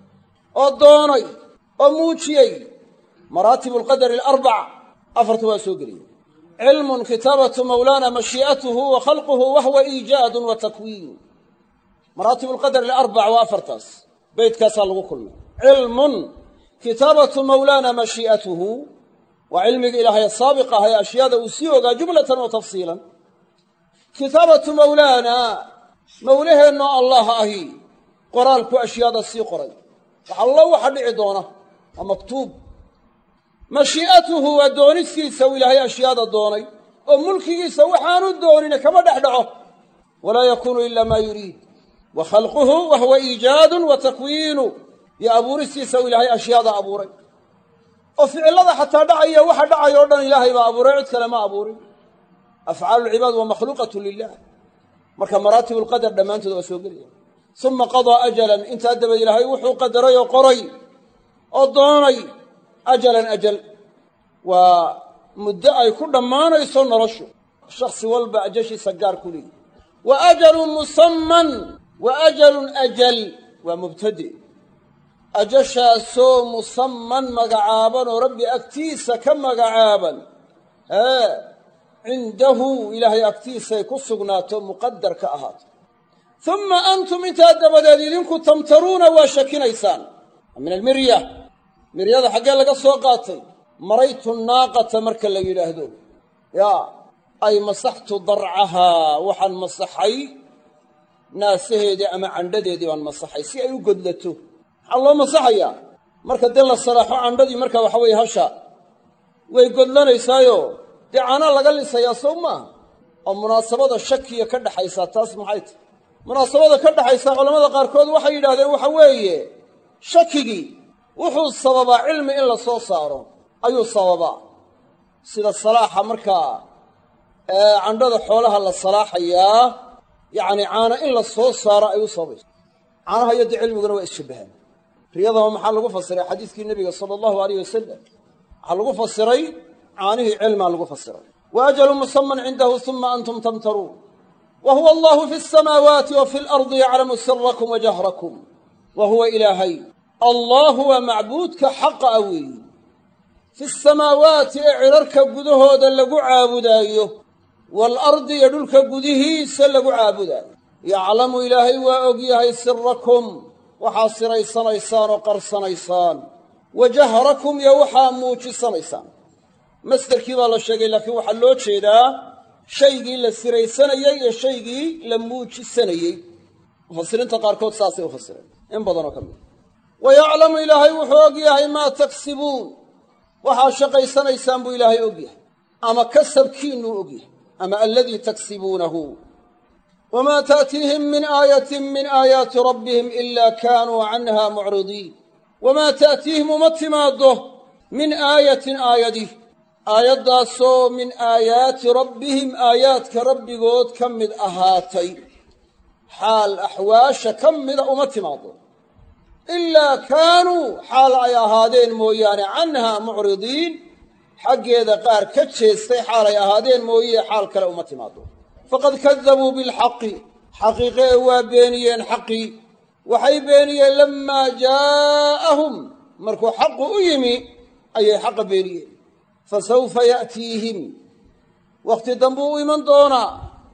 الضوني وموتشي مراتب القدر الأربع أفرتها سوقري علم كتابة مولانا مشيئته وخلقه وهو إيجاد وتكوين مراتب القدر الأربع وأفرتاس بيت كسال وكله علم كتابة مولانا مشيئته وعلم إلهي السابقة هي أشياء وسيوغا جملة وتفصيلا كتابة مولانا مولاه أنه الله أهي قرالك أشياء السيقري الله وحد عدونه ومكتوب mashii'atuhu waa doonistiisa uu ilaahay ashyaada doonay oo mulkigiisa waxaanu doonina kama dhex dhaco walaa yakuunu ilaa maa yuriid wa khalquhu wa huwa iijaadun wa takwiinu iyo abuuristiisa uu ilaahay ashyaada abuuray oo ficillada xataa dhacaya waxa dhacaya oo dhan ilaahay baa abuuray cid kale ma abuurin afcaalu lcibaad waa makhluuqatu lilah marka maraatibu lqadar dhammaantood waa soo gelaya uma qadaa ajalan intaa dabaed ilaahay wuxuu qadaray oo qoray oo doonay ajalan ajal waa muddo ay ku dhammaanayso noloshu shakhsi walba ajashiisa gaar ku leeyahy wa ajalun musamman wa ajalun ajal waa mubtade ajashaasoo musamman magacaaban oo rabbi agtiisa ka magacaaban hee cindahu ilaahay agtiisay ku sugnaato muqadar ka ahaato uma antum intaa dabadeed idinku tamtaruuna waa shakinaysaan min almirya miryada xaggee laga soo qaatay maraytu naaqata marka la yidhaahdo yaa ay masaxtu darcahaa waxaan masaxay naasaheedii ama candhadeedii baan masaxay si ay u godlato maxaa loo masaxayaa marka dee la salaaxo candhadii marka waxa weeye hasha way godlanaysaayo dee caanaa laga lisayaa sow maaha oo munaasabada shakiya ka dhaxaysaa taas maxay tahy munaasabada ka dhaxaysaa culamada qaarkood waxay yidhahdeen waxa weeye shakigii wuxuu sababaa cilmi in la soo saaro ayuu sababaa sida salaaxa markaa candhada xoolaha la salaaxayaa yacni caana in la soo saaro ay u sababayso caanaha iyo dee cilmiguna waa isshabbahaan riyadaba maxaa lagu fasiray xadiiskii nebiga sala allahu alayh wasalam waxaa lagu fasiray caanihii cilmaa lagu fasiray wa ajalu musamman cindahu uma antum tamtaruun wa huwa allahu fi asamaawaati wa fi alardi yaclamu sirakum wa jahrakum wa huwa ilaahay allahu waa macbuudka xaqa a weeyi fi asamaawaati ee cirarka gudahooda lagu caabudaayo waalardi iyo dhulka gudihiisa lagu caabudaayo yaclamu ilaahay waa og yahay sirakum waxaa siraysanaysaan oo qarsanaysaan wa jahrakum iyo waxaa muujisanaysaan masderkii baa la sheegay laakiin waxaa loo jeedaa shaygii la siraysanayey iyo shaygii la muujisanayey mufasiriinta qaarkood saasay u fasireen in badanoo ka mid wa yaclamu ilaahay wuxuu og yahay maa taksibuun waxaa shaqaysanaysaan buu ilaahay og yahay ama kasabkiinnuu og yahay ama aladii taksibuunahu wamaa ta'tiihim min aayatin min aayaati rabbihim ilaa kaanuu canha mucridiin wamaa ta'tiihim uma timaaddo min aayatin aayadih aayaddaasoo min aayaati rabbihim aayaadka rabbigood ka mid ahaatay xaal axwaasha ka mida uma timaaddo ilaa kaanuu xaal ay ahaadeen mooyaane canhaa mucridiin xaggeeda qaar ka jeestay xaal ay ahaadeen mooye xaal kale uma timaaddo faqad kadabuu bilxaqi xaqiiqee waa beeniyeen xaqii waxay beeniyeen lammaa jaa'ahum markuu xaqu u yimi ayay xaqa beeniyeen fasawfa ya'tiihim wakhti dambuu u iman doonaa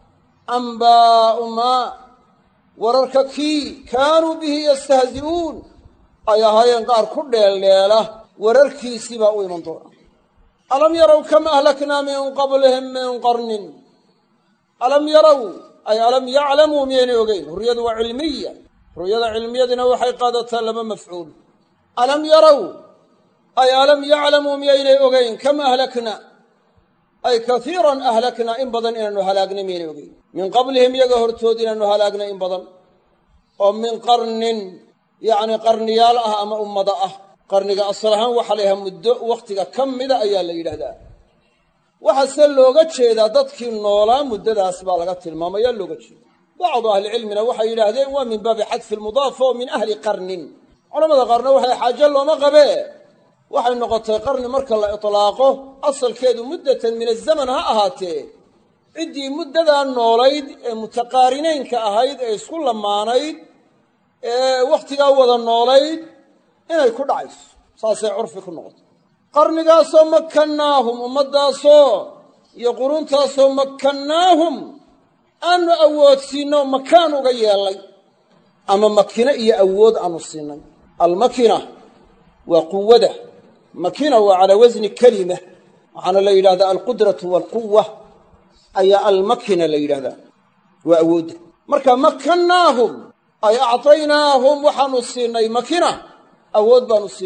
anbaa'u maa wararka kii kaanuu bihi yastahzi'uun ay ahaayeen qaar ku dheeldheela wararkiisii baa u iman doonaa alam yarow kam ahlaknaa min qablihim min qarnin alam yarow ay alam yaclamuu miyaynay ogeyn ru'yadu waa cilmiya ru'yada cilmiyadina waxay qaadataa laba mafcuul alam yarow ay alam yaclamuu miyaynay ogeyn kam ahlakna ay kaiiran ahlaknaa in badan inaannu halaagnay miyaynay ogeyn min qablihim iyaga hortood inaannu halaagnay in badan oo min qarnin yacni qarniyaal ah ama ummado ah qarniga asal ahaan waxaa la yidhaha muddo wakhtiga ka mida ayaa la yidhaahdaa waxaase looga jeedaa dadkii noolaa muddadaas baa laga tilmaamaya looga jeeda bacdu ahlicilmina waxay yidhaahdeen waa min baabi xadfi lmudaafa oo min ahli qarnin culamada qaarna waxay xaajo looma qabee waxay noqotay qarni marka la itlaaqo asalkeedu muddatan min azaman ha ahaatee ciddii muddadaa noolayd ee mutaqaarinaynka ahayd ee isku lamaanayd ee wakhtigaa wada noolayd inay ku dhacayso saasay curfi ku noqotay qarnigaasoo makkannaahum ummaddaasoo iyo quruntaasoo makkannaahum aanu awoodsiinno makaan uga yeellay ama makino iyo awood aanu siinay almakina waa quwada makina waa calaa wasni kelima waxaana la yidhahdaa alqudratu waalquwa ayaa almakina la yidhahdaa waa awoodda marka makkannaahum ay actaynaahum waxaanu siinay makina awood baanu siinay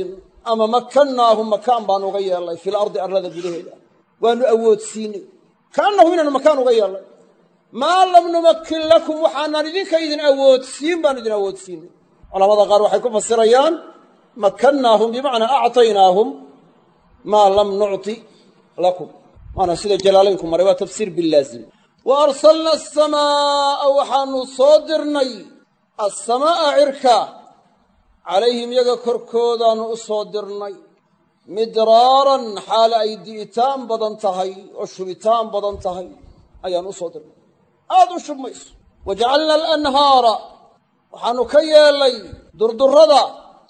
ama makkannaahum makaan baanu uga yeellay fil ardi arlada gudaheeda waanu awoodsiinay kaannahu inaanu makaan uga yeellay maa lam numakkin lakum waxaanan idinka idin awoodsiin baanu idin awoodsiinay culamada qaar waxay ku fasirayaan makkannaahum bimacnaa actaynaahum maa lam nucti lakum waana sida jalaalaynku maray waa tafsiir bilaazim wa arsalna asamaa'a waxaanu soo dirnay assamaa'a cirka calayhim yaga korkoodaannu u soo dirnay midraaran xaale ay di'itaan badan tahay oo shubitaan badan tahay ayaannu u soo dirnay aad u shubmayso wajacalna alanhaara waxaannu ka yeellay durdurrada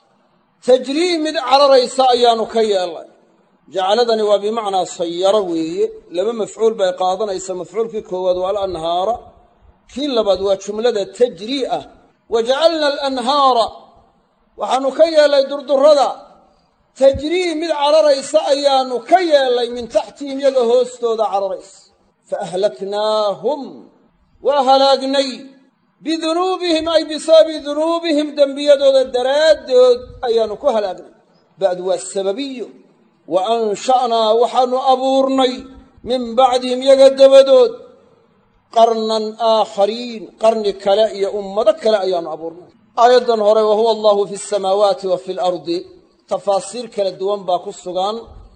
tajrii mid cararaysa ayaannu ka yeellay jacaladani waa bimacnaa sayaro weeye laba mafcuul bay qaadanaysa mafcuulkii koowaad waa alanhaara kii labaad waa jumlada tajrii ah wajacalna alanhaara waxaannu ka yeellay durdurrada tajrii mid cararaysa ayaannu ka yeellay min taxtihim yaga hoostooda cararaysa fa ahlaknaahum waa halaagnay bidunuubihim ay bisababi dunuubihim dembiyadooda daraaddood ayaannu ku halaagnay ba'du waa sababiyo wa ansha'naa waxaannu abuurnay min bacdihim yaga dabadood qarnan aakhariin qarni kale iyo ummado kale ayaannu abuurnay aayaddan hore wa huwa allahu fi asamaawaati wa fi alardi tafaasiir kala duwan baa ku sugan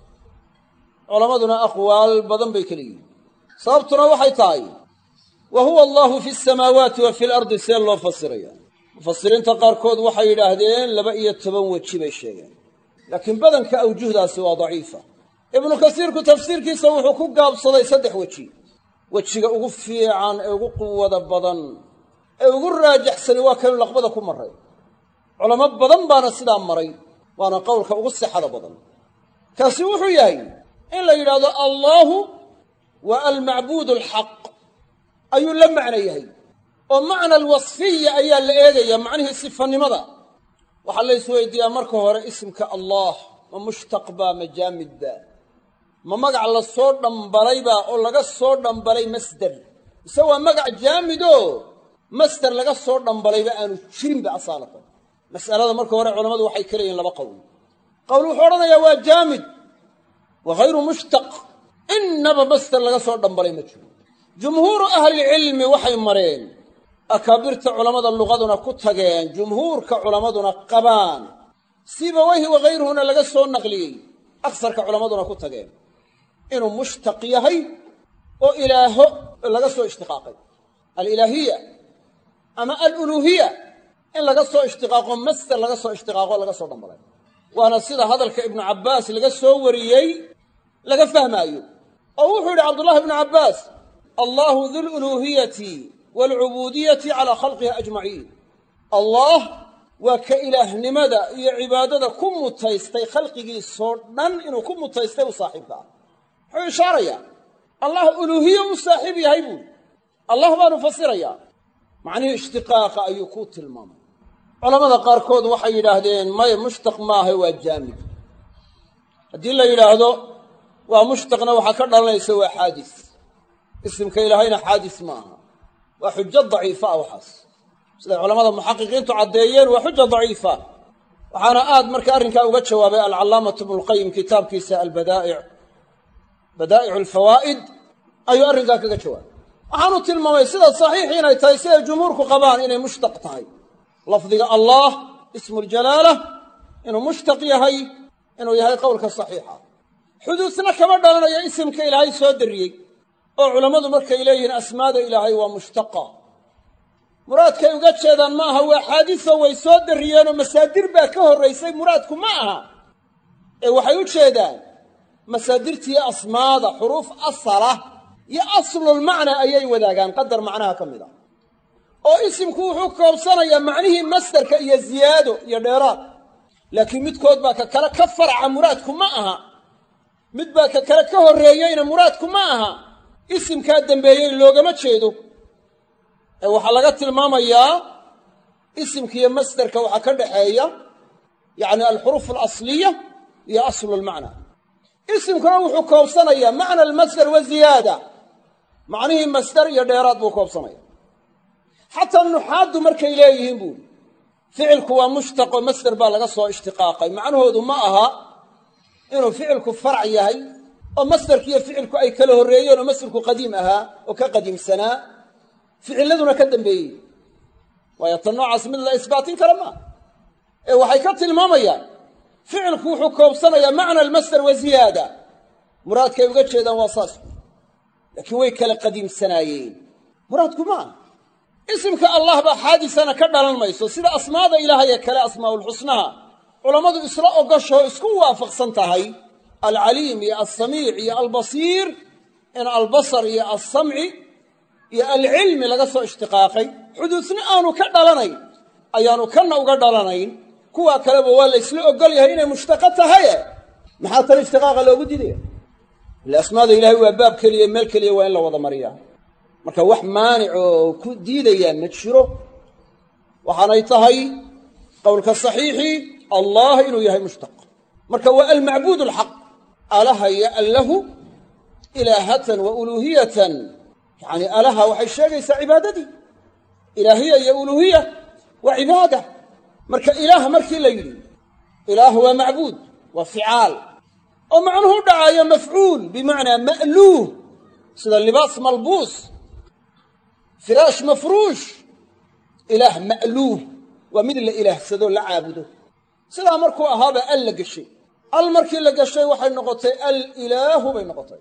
culammaduna aqwaal badan bay kala yihiin sababtuna waxay tahay wa huwa allahu fi asamaawaati wa fi alardi see loo fasiraya mufasiriinta qaarkood waxay yidhaahdeen laba iyo toban weji bay sheegeen laakiin badanka awjuhdaasi waa daciifa ibnu kasiirku tafsiirkiisa wuxuu ku gaabsaday saddex weji wejiga ugu fiican ee ugu quwada badan ee ugu raajaxsani waa kaynu laqbada ku marray culamo badan baana sidaa maray waana qowlka ugu sixada badan kaasi wuxuu yahay in la yidhaahdo allaahu wa almacbuudu alxaq ayuu la macno yahay oo macna alwasfiya ayaa la eegaya macnihii sifanimada waxaa la isweydiiyaa marka hore isimka allah ma mushtaq baa ma jaamid baa ma magac la soo dhambalaybaa oo laga soo dhambalay masder mise waa magac jaamidoo masder laga soo dhambalayba aanu jirinba asaalatan mas'alada marka hore culammadu waxay ka leeyihin laba qowl qowl wuxuu odhanayaa waa jaamid wa hayru mushtaq innaba masder laga soo dhambalay ma jiro jumhuuru ahlilcilmi waxay mareen akaabirta culammada luqaduna ku tageen jumhuurka culammaduna qabaan sibawayhi wakayruhuna laga soo naqliyey aksarka culammaduna ku tageen inuu mushtaq yahay oo ilaaho laga soo ishtiqaaqay alilaahiya ama aluluuhiya in laga soo ishtiqaaqo masder laga soo ishtiqaaqo laga soo dhambalay waana sida hadalka ibnu cabbaas laga soo wariyey laga fahmaayo oo wuxuu yidhi cabdullahi ibnu cabbaas allahu dululuuhiyati waalcubuudiyati calaa khalqihi ajmaciin allah waa ka ilaahnimada iyo cibaadada ku mutaystay khalqigiisoo dhan inuu ku mutaystay u saaxiibka ah muxuu ishaarayaa allah uluuhiye u saaxiib yahay buuli allah baanu fasirayaa macnihii ishtiqaaqa ayuu ku tilmaamay culammada qaarkood waxay yidhaahdeen maya mushtaq maaha waa jaamid haddii la yidhaahdo waa mushtaqna waxaa ka dhalanaysa waa xaadis isimka ilaahayna xaadis ma aha waa xujo daciifa ah waxaas siday culammada muxaqiqiintu caddeeyeen waa xuja daciifa waxaana aad marka arrinkaa uga jawaabay alcallaamatu ibnulqayim kitaabkiisa albadaa'ic badaa'icu alfawaa'id ayuu arrinkaa kaga jawaabay waxaanu tilmaamay sida saxiixi inay tahay siday jumhuurku qabaan inay mushtaq tahay lafdiga allah ismuuljalaala inuu mushtaq yahay inuu yahay qowlka saxiixa xuduusna kama dhalanayo isimka ilaahay soo dariyey oo culammadu markay leeyihiin asmaada ilaahay waa mushtaqa muraadkay uga jeedaan ma aha waa xaadiso way soo darriyeenoo masaadir baa ka horraysay muraadku ma aha ee waxay u jeedaan masaadirtii asmaada xuruuf asala iyo aslulmacnaa ayay wadaagaan qadar macnaha ka mid ah oo isimku wuxuu koobsanayaa macnihii masdarka iyo ziyaado iyo dheeraad laakiin midkood baa ka kale ka farca muraadku ma aha mid baa ka kale ka horreeyeyna muraadku ma aha isimkaa dembeeyey loogama jeedo ee waxaa laga tilmaamayaa isimkiiyo masdarka waxaa ka dhaxeeya yacni alxuruuf alasliya iyo aslulmacnaa isimkuna wuxuu koobsanayaa macna almasdar wa ziyaada macnihii masdar iyo dheeraad buu koobsanaya xataa nuxaaddu markay leeyihiin buuli ficilku waa mushtaq oo masder baa laga soo ishtiqaaqay macnahoodu ma aha inuu ficilku farac yahay oo masderkiiyo ficilku ay kala horreeyeen oo masderku qadiim ahaa oo ka qadiimsanaa ficiladuna ka dambeeyey waayo tan noocaas mid la isbaatin kara maa ee waxay ka tilmaamayaan ficilku wuxuu koobsanayaa macna almasder wa ziyaada muraadkay uga jeedaan waa saas laakiin way kala qadiimsanaayeen muraadku maa isimka allah baa xaadisana ka dhalan mayso sida asmaada ilaahay ee kale asmaa'ulxusnaha culammadu isla ogosho isku waafaqsan tahay alcaliim iyo alsamiic iyo albasiir in albasar iyo alsamci iyo alcilmi laga soo ishtiqaaqay xuduusna aanu ka dhalanayn ayaanu kanna uga dhalanayn kuwaa kaleba waa la isla ogol yahay inay mushtaqo tahaye maxaa tan ishtiqaaqa loogu diidaya ila asmaada ilaahay waa baab keliya meel keliya waa in la wada mariyaa marka wax maanic oo ku diidayaa ma jiro waxaanay tahay qowlka saxiixii allah inuu yahay mushtaq marka waa almacbuud alxaq alaha ya'an lahu ilaahatan wa uluuhiyatan yacni alaha waxay sheegaysaa cibaadadii ilaahiya iyo uluuhiya waa cibaada marka ilaah markii la yidhi ilaah waa macbuud waa ficaal oo macnuhu dhacaayo mafcuul bimacnaa ma'luuh sida libaas malbuus firaash mafruush ilaah ma'luuh waa mid la ilaahsado la caabudo sidaa markuu ahaaba al la geshay al markii la gashay waxay noqotay alilaahu bay noqotay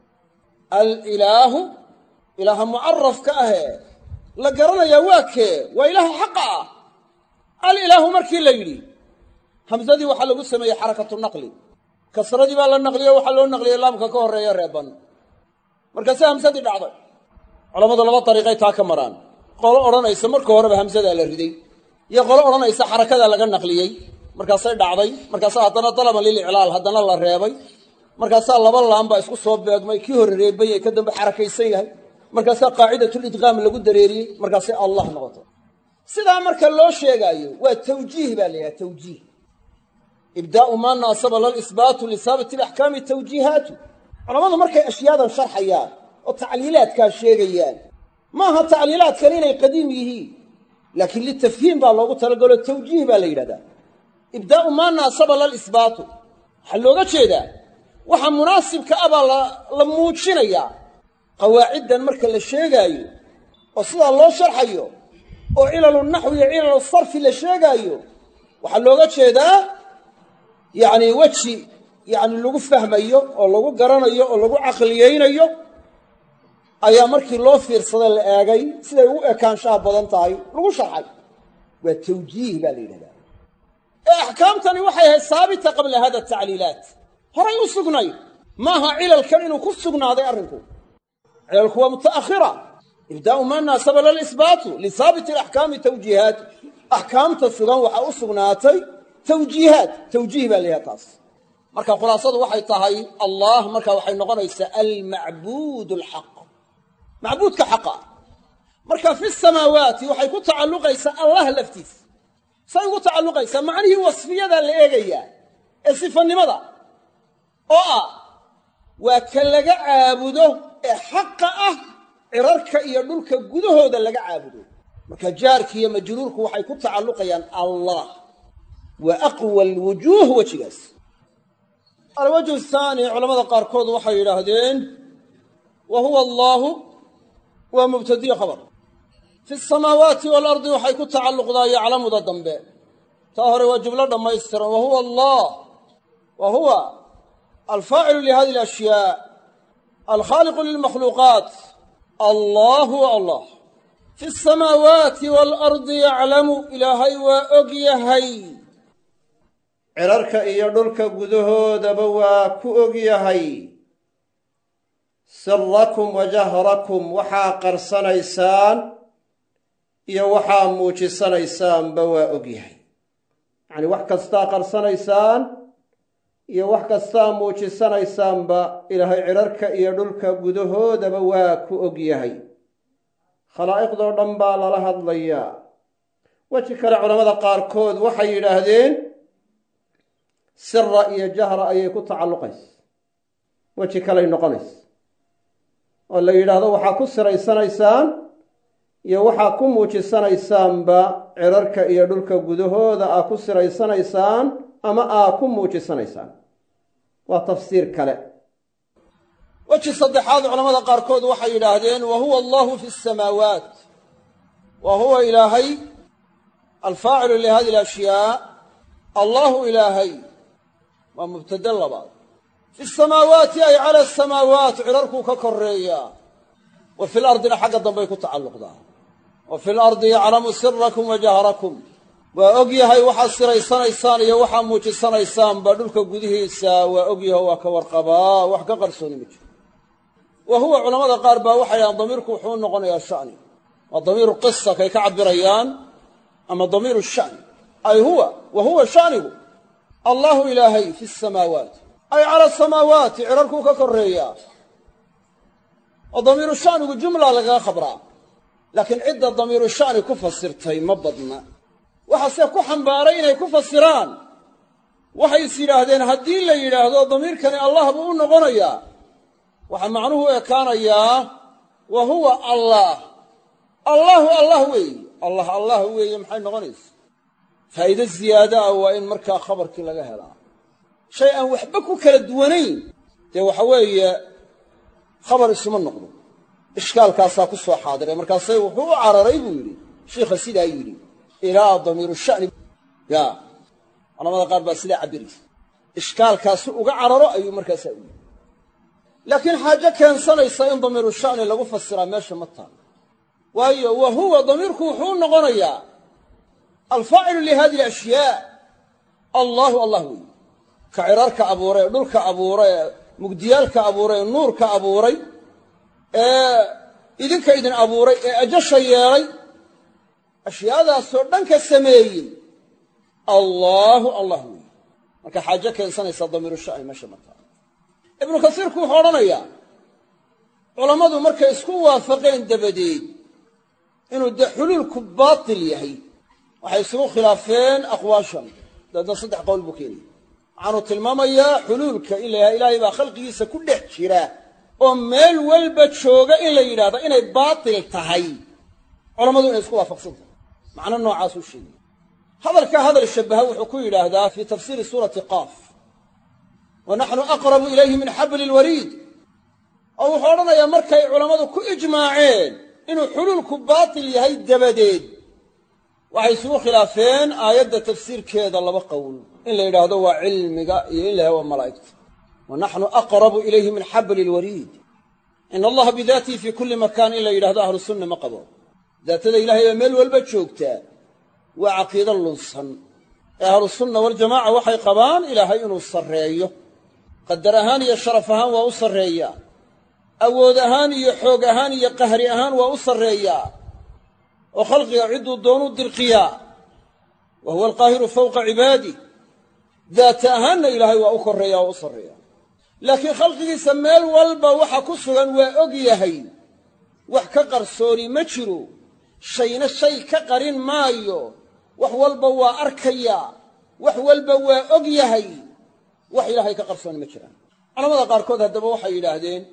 alilaahu ilaaha mucarafka ahee la garanayaa waa kee waa ilaaha xaqa ah alilaahu markii la yidhi hamsadii waxaa lagu sameeyey xarakatu naqli kasradii baa la naqliyo waxaa loo naqliyey laamka ka horreeya reeban markaase hamsadii dhacday culammadu laba dariiqay taa ka maraan qolo odhanaysa marka horeba hamsadaa la riday iyo qolo odhanaysa xarakadaa laga naqliyey markaasay dhacday markaasaa haddana dalaban liliclaal haddana la reebay markaasaa laba laan baa isku soo beegmay kii hore reebay ee ka dambe xarakaysan yahay markaasaa qaacidatulidqaam lagu dareeriyey markaasay allah noqotay sidaa marka loo sheegaayo waa tawjiih baa la yidhaha tawjiih ibdaa'u maa naasaba lalisbaatu lisaabati alaxkaami tawjiihaatu culammadu markay ashyaadan sharxayaan oo tacliilaadkaa sheegayaan maaha tacliilaadkan inay qadiim yihiin laakiin litafhiim baa loogu talagalo tawjiih baa la yidhahdaa ibdaa'u maa naasaba lalisbaatu waxaa looga jeedaa waxa munaasibka ah baa la muujinayaa qawaaciddan marka la sheegaayo oo sidaa loo sharxayo oo cilalu naxwi iyo cilalu sarfi la sheegaayo waxaa looga jeedaa yacni weji yacni lagu fahmayo oo lagu garanayo oo lagu caqliyeynayo ayaa markii loo fiirsada la eegay siday ugu ekaanshaha badan tahay lagu sharxay waa tawjiih baa la yidhahdaa ee axkaamtani waxay ahayd saabita qabla hada tacliilaat horay u sugnay maaha cilalkan inuu ku sugnaaday arrinku cilalku waa muta'akhira ibdaa'u maa naasaba lalisbaatu lisaabiti alaxkaami tawjiihaat axkaamta sugan waxaa u sugnaatay tawjiihaat tawjiih baa la yidhahda taas marka khulaasadu waxay tahay allah marka waxay noqonaysaa almacbuud alxaq macbuudka xaqa marka fi samaawaati waxay ku tacalluqaysaa allah laftiisa say ugu tacalluqaysaa macnihii wasfiyadaa la eegayaa ee sifanimada oo ah waa ka laga caabudo ee xaqa ah cirarka iyo dhulka gudahooda laga caabudo marka jaarki iyo majruurku waxay ku tacalluqayaan allah wa aqwa alwujuuh wejigaas alwajhu athaani culamada qaarkood waxay yidhaahdeen wa huwa allaahu waa mubtadiyo khabar fi samaawaati waalardi waxay ku tacalluqdaa yaclamuda dambe taa hore waa jumlo dhammaystiran wa huwa allah wa huwa alfaacilu lihadihi alashyaa alkhaaliqu lilmakhluuqaat allah huwa allah fi samaawaati waalardi yaclamu ilaahay waa og yahay cirarka iyo dhulka gudahoodaba waa ku og yahay sirakum wa jahrakum waxaa qarsanaysaan iyo waxaa muujisanaysaaanba waa og yahay yacni wax kastaa qarsanaysaan iyo wax kastaa muujisanaysaanba ilaahay cirarka iyo dhulka gudahoodaba waa ku og yahay khalaa'iqdoo dhan baa lala hadlayaa weji kale culammada qaarkood waxay yidhaahdeen sira iyo jahra ayay ku tacalluqaysa weji kaley noqonaysa oo la yidhaahdo waxaa ku siraysanaysaan iyo waxaa ku muujisanaysaanba cirarka iyo dhulka gudahooda aa ku siraysanaysaan ama aa ku muujisanaysaan waa tafsiir kale weji saddexaad culamada qaarkood waxay yidhaahdeen wa huwa allahu fi samaawaat wa huwa ilaahay alfaacilu lihadi alashyaa allahu ilaahay waa mubtada labaad fi samaawaati ay cala asamaawaat cirarkuu ka koreeyaa wa fi lardina xagga dambay ku tacalluqdaa wa fi lardi yaclamu sirakum wa jahrakum waa og yahay waxaad siraysanaysaan iyo waxaa muujisanaysaan baa dhulka gudihiisa waa og yaho waa ka warqabaa wax ka qarsooni ma jiro wa huwa culamada qaar baa waxay dhahaan damiirku wuxuu noqonayaa shani waa damiiru qisa kay ka cabirayaan ama damiiru shani ay huwa wa huwa shanigu allahu ilaahay fi samaawaat ay cala asamaawaati cirarkuu ka koreeyaa oo damiiru shanigu jumla lagaga khabraa laakiin cidda damiiru shani ku fasirtay ma badna waxaase ku xambaaray inay ku fasiraan waxay is yidhaahdeen haddii la yidhaahdo damiirkani allah buu u noqonayaa waxaa macnuhu ekaanayaa wa huwa allah allahu allah weeye allah allah weeye maxay noqonaysa faa'iide ziyaada ah waa in markaa khabarkii laga helaa shay aan waxba ku kala duwanayn dee waxa weeye khabar isuma noqdo ishkaalkaasaa ku soo xaadiray markaasay wuxuu u cararay buu yidhi shiikha sidaa yidhi ilaa damiiru shani ya culamada qaar baa sidaa cabiraysa ishkaalkaasu uga cararo ayuu markaasaa u yidhi laakiin xaajo keensanaysa in damiiru shani lagu fasiraa meesha ma taal waayo wa huwa damiirku wuxuu noqonayaa alfaacilu lihadi alashyaa allahu allah weeye ka cirarka abuuray ee dhulka abuuray ee mugdiyaalka abuuray ee nuurka abuuray ee idinka idin abuuray ee ajasha yeelay ashyaadaasoo dhan ka sameeyey allaahu allah weeye marka xaajo keensanaysa damiiru shani meesha ma taal ibnu kasiirku wuxuu odhanayaa culammadu markay isku waafaqeen dabadeed inuu dee xuluulku baatil yahay waxay isugu khilaafeen aqwaashan daedna saddex qowl buu keenaya waxaanuu tilmaamayaa xuluulka in la yahay ilaahay baa khalqigiisa ku dhex jira oo meel walba jooga in la yidhahdo inay baatil tahay culammadu inay isku waafaqsan tahay macno noocaasuu sheegay hadalkaa hadal shabbaha wuxuu ku yidhaahdaa fii tafsiiri suurati qaaf wa naxnu aqrabu ilayhi min xabli lwariid oo wuxuu odhanayaa markay culammadu ku ijmaaceen inuu xuluulku baatil yahay dabadeed waxay isugu khilaafeen aayadda tafsiirkeeda laba qowl in la yidhaahdo waa cilmiga iyo in la yahay waa malaa'igta wa naxnu aqrabu ilayhi min xabli lwariid in allaha bidaatihi fii kulli makaan in la yidhahdo ahlu sunna ma qabo daatada ilahay baa meel walba joogtaa waa caqiido lunsan ee ahlu sunna waljamaaca waxay qabaan ilaahay inuu sarreeyo qadar ahaan iyo sharaf ahaan waa u sarreeyaa awood ahaan iyo xoog ahaan iyo qahri ahaan waa u sarreeyaa oo khalqiga cidduu doonu dirqiyaa wa huwa alqaahiru fawqa cibaadih daata ahaanna ilaahay waa u korreeya waa u sarreeyaa laakiin khalqigiisa meel walba waxa ku sugan waa og yahay wax ka qarsooni ma jiro shayna shay ka qarin maayo wax walba waa arkayaa wax walba waa og yahay wax ilaahay ka qarsooni ma jiraan culamada qaarkood haddaba waxay yidhaahdeen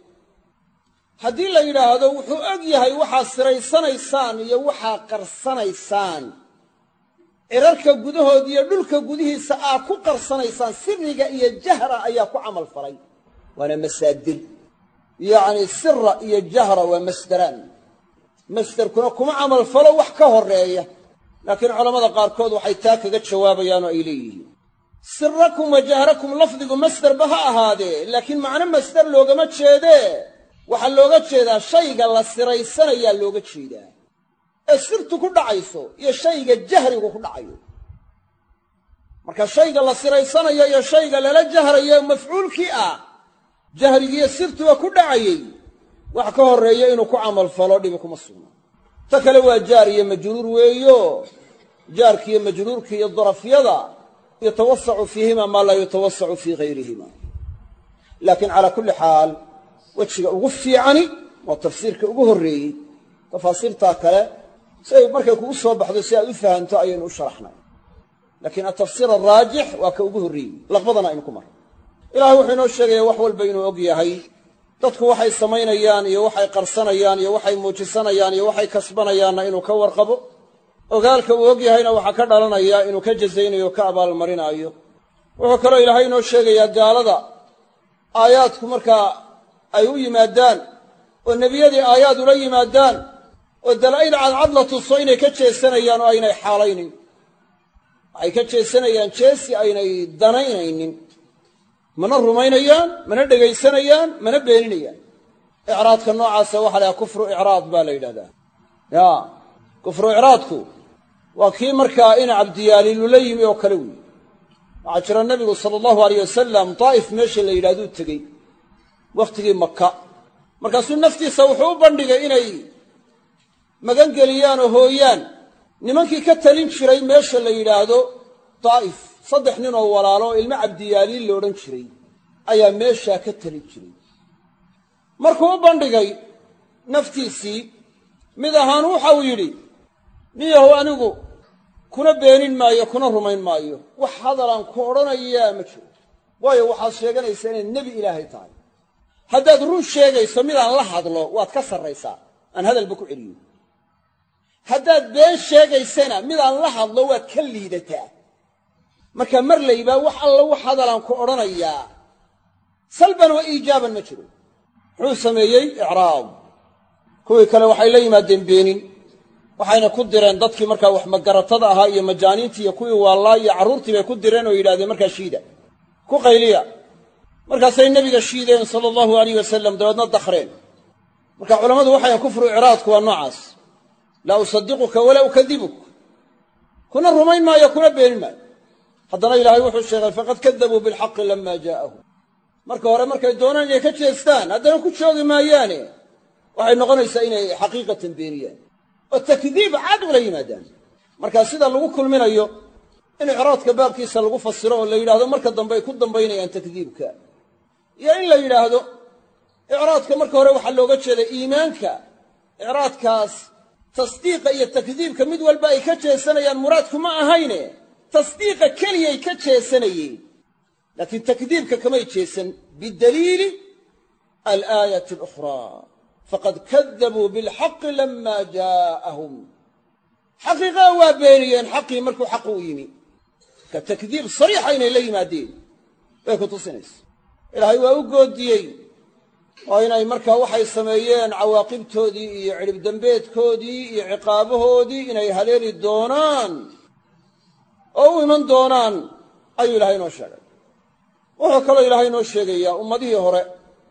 haddii la yidhaahdo wuxuu og yahay waxaad siraysanaysaan iyo waxaa qarsanaysaan cirarka gudahood iyo dhulka gudihiisa aad ku qarsanaysaan siriga iyo jahra ayaa ku camal falay waana masaadir yacni sira iyo jahra waa masderaan masderkuna kuma camal falo wax ka horreeya laakiin culammada qaarkood waxay taa kaga jawaabayaan oo ay leeyihiin sirakum wa jahrakum lafdigu masderba ha ahaadee laakiin macno masder loogama jeedee waxaa looga jeedaa shayga la siraysanayaa looga jeedaa ee sirtu ku dhacayso iyo shayga jahrigu ku dhacayo marka shayga la siraysanayo iyo shayga lala jahrayo mafcuulkii ah jahrigiiyo sirtuba ku dhacayey wax ka horreeya inuu ku camal falo dhibi kuma sugna ta kale waa jaar iyo majruur weeyo jaarkiiyo majruurka iyo darafyada yatawasacu fiihima maa laa yatawasacu fii hayrihima laakiin calaa kulli xaal wejiga ugu fiicani waa tafsiirka ugu horreeyey tafaasiirtaa kale si ay markay kugu soo baxdo si aad u fahanto ayaynu u sharaxnay laakiin atafsiir araajix waa ka ugu horreeyey laqbadana aynu ku marray ilahay wuxuu inoo sheegaya wax walba inuu og yahay dadku waxay samaynayaan iyo waxay qarsanayaan iyo waxay muujisanayaan iyo waxay kasbanayaanna inuu ka warqabo ogaalka uu og yahayna waxaa ka dhalanaya inuu ka jazaynayo o ka abaalmarinaayo wuxuu kaloo ilaahay inoo sheegayaa gaalada aayaadku markaa ay u yimaadaan oo nebiyadii aayaad ula yimaadaan oo dalaa'il cadcad la tuso inay ka jeesanayaan oo aynay xaalaynin waxay ka jeesanayaan jeesi aynay danaynaynin mana rumaynayaan mana dhegaysanayaan mana beeninayaan icraadka noocaasa waxa la yidhaha kufru icraad baa la yidhahdaa ya kufru icraadku waa kii markaa in cabdiyaalilu la yimi oo kale weyi waxaa jira nebigu sala allahu alayh wasalam daa'if meesha la yidhahduu tegey wakhtigii maka markaasuu naftiisa wuxuu u bandhigay inay magangeliyaan oo hooyaan nimankii ka talin jiray meesha la yidhaahdo daa'if saddex nin oo walaalo oo ilmo cabdiyaaliil la odhan jiray ayaa meeshaa ka talin jiray markuu u bandhigay naftiisii mid ahaan waxa uu yidhi niyahow anigu kuna beenin maayo kuna rumayn maayo wax hadalaan ku odhanayaa ma jiro waayo waxaad sheeganaysaa inay nebi ilaahay tahay haddaad run sheegayso midaan la hadlo waad ka sarraysaa aan hadalba ku celiyo haddaad been sheegaysana midaan la hadlo waad ka liidataa marka mar laybaa wax alla wax hadalaan ku odhanayaa salban wa iijaaban ma jiro muxuu sameeyey icraab kuwii kale waxay la yimaadeen beenin waxayna ku direen dadkii markaa wax magaratada ahaa iyo majaaniintii iyo kuwii waallaa iyo carruurtii bay ku direen oo yidhahdeen markaa shiida ku qayliya markaasay nebiga shiideen sala allahu alayh wasalam dabeedna dakhreen marka culammadu waxayan kufru icraadku waa noocaas laa usadiquka walaa ukadibuk kuna rumayn maayo kuna beenin maayo haddana ilaahay wuxuu sheegay faqad kadabuu bilxaqi lamaa jaa'ahu marka hore markay doonaan inay ka jeestaan haddana ku joogi maayaane waxay noqonaysaa inay xaqiiqatan beeniyaan oo takdiib cad ula yimaadaan markaa sida lagu kulminayo in icraadka baabkiisa lagu fasiro oo la yidhahdo marka dambe ay ku dambaynayaan takdiibka iyo in la yidhaahdo icraadka marka hore waxaa looga jeeda iimaanka icraadkaas tasdiiqa iyo takdiibka mid walba ay ka jeesanayaan muraadku ma ahayne tasdiiqa keliyay ka jeesanayeen laakiin takdiibka kamay jeesan bidaliili alaayati alukhraa faqad kadabuu bilxaqi lamaa jaa'ahum xaqiiqaa waa beeniyeen xaqii markuu xaqu u yimi ka takdiib sariixa inay la yimaadeen bay ku tusinaysa ilaahay waa u goodiyey oo inay markaa waxay sameeyeen cawaaqibtoodii iyo cidhibdambeedkoodii iyo ciqaabahoodii inay haleeli doonaan oo u iman doonaan ayuu ilaahay inoo sheegay wuxuu kaloo ilaahay inoo sheegayaa ummadihii hore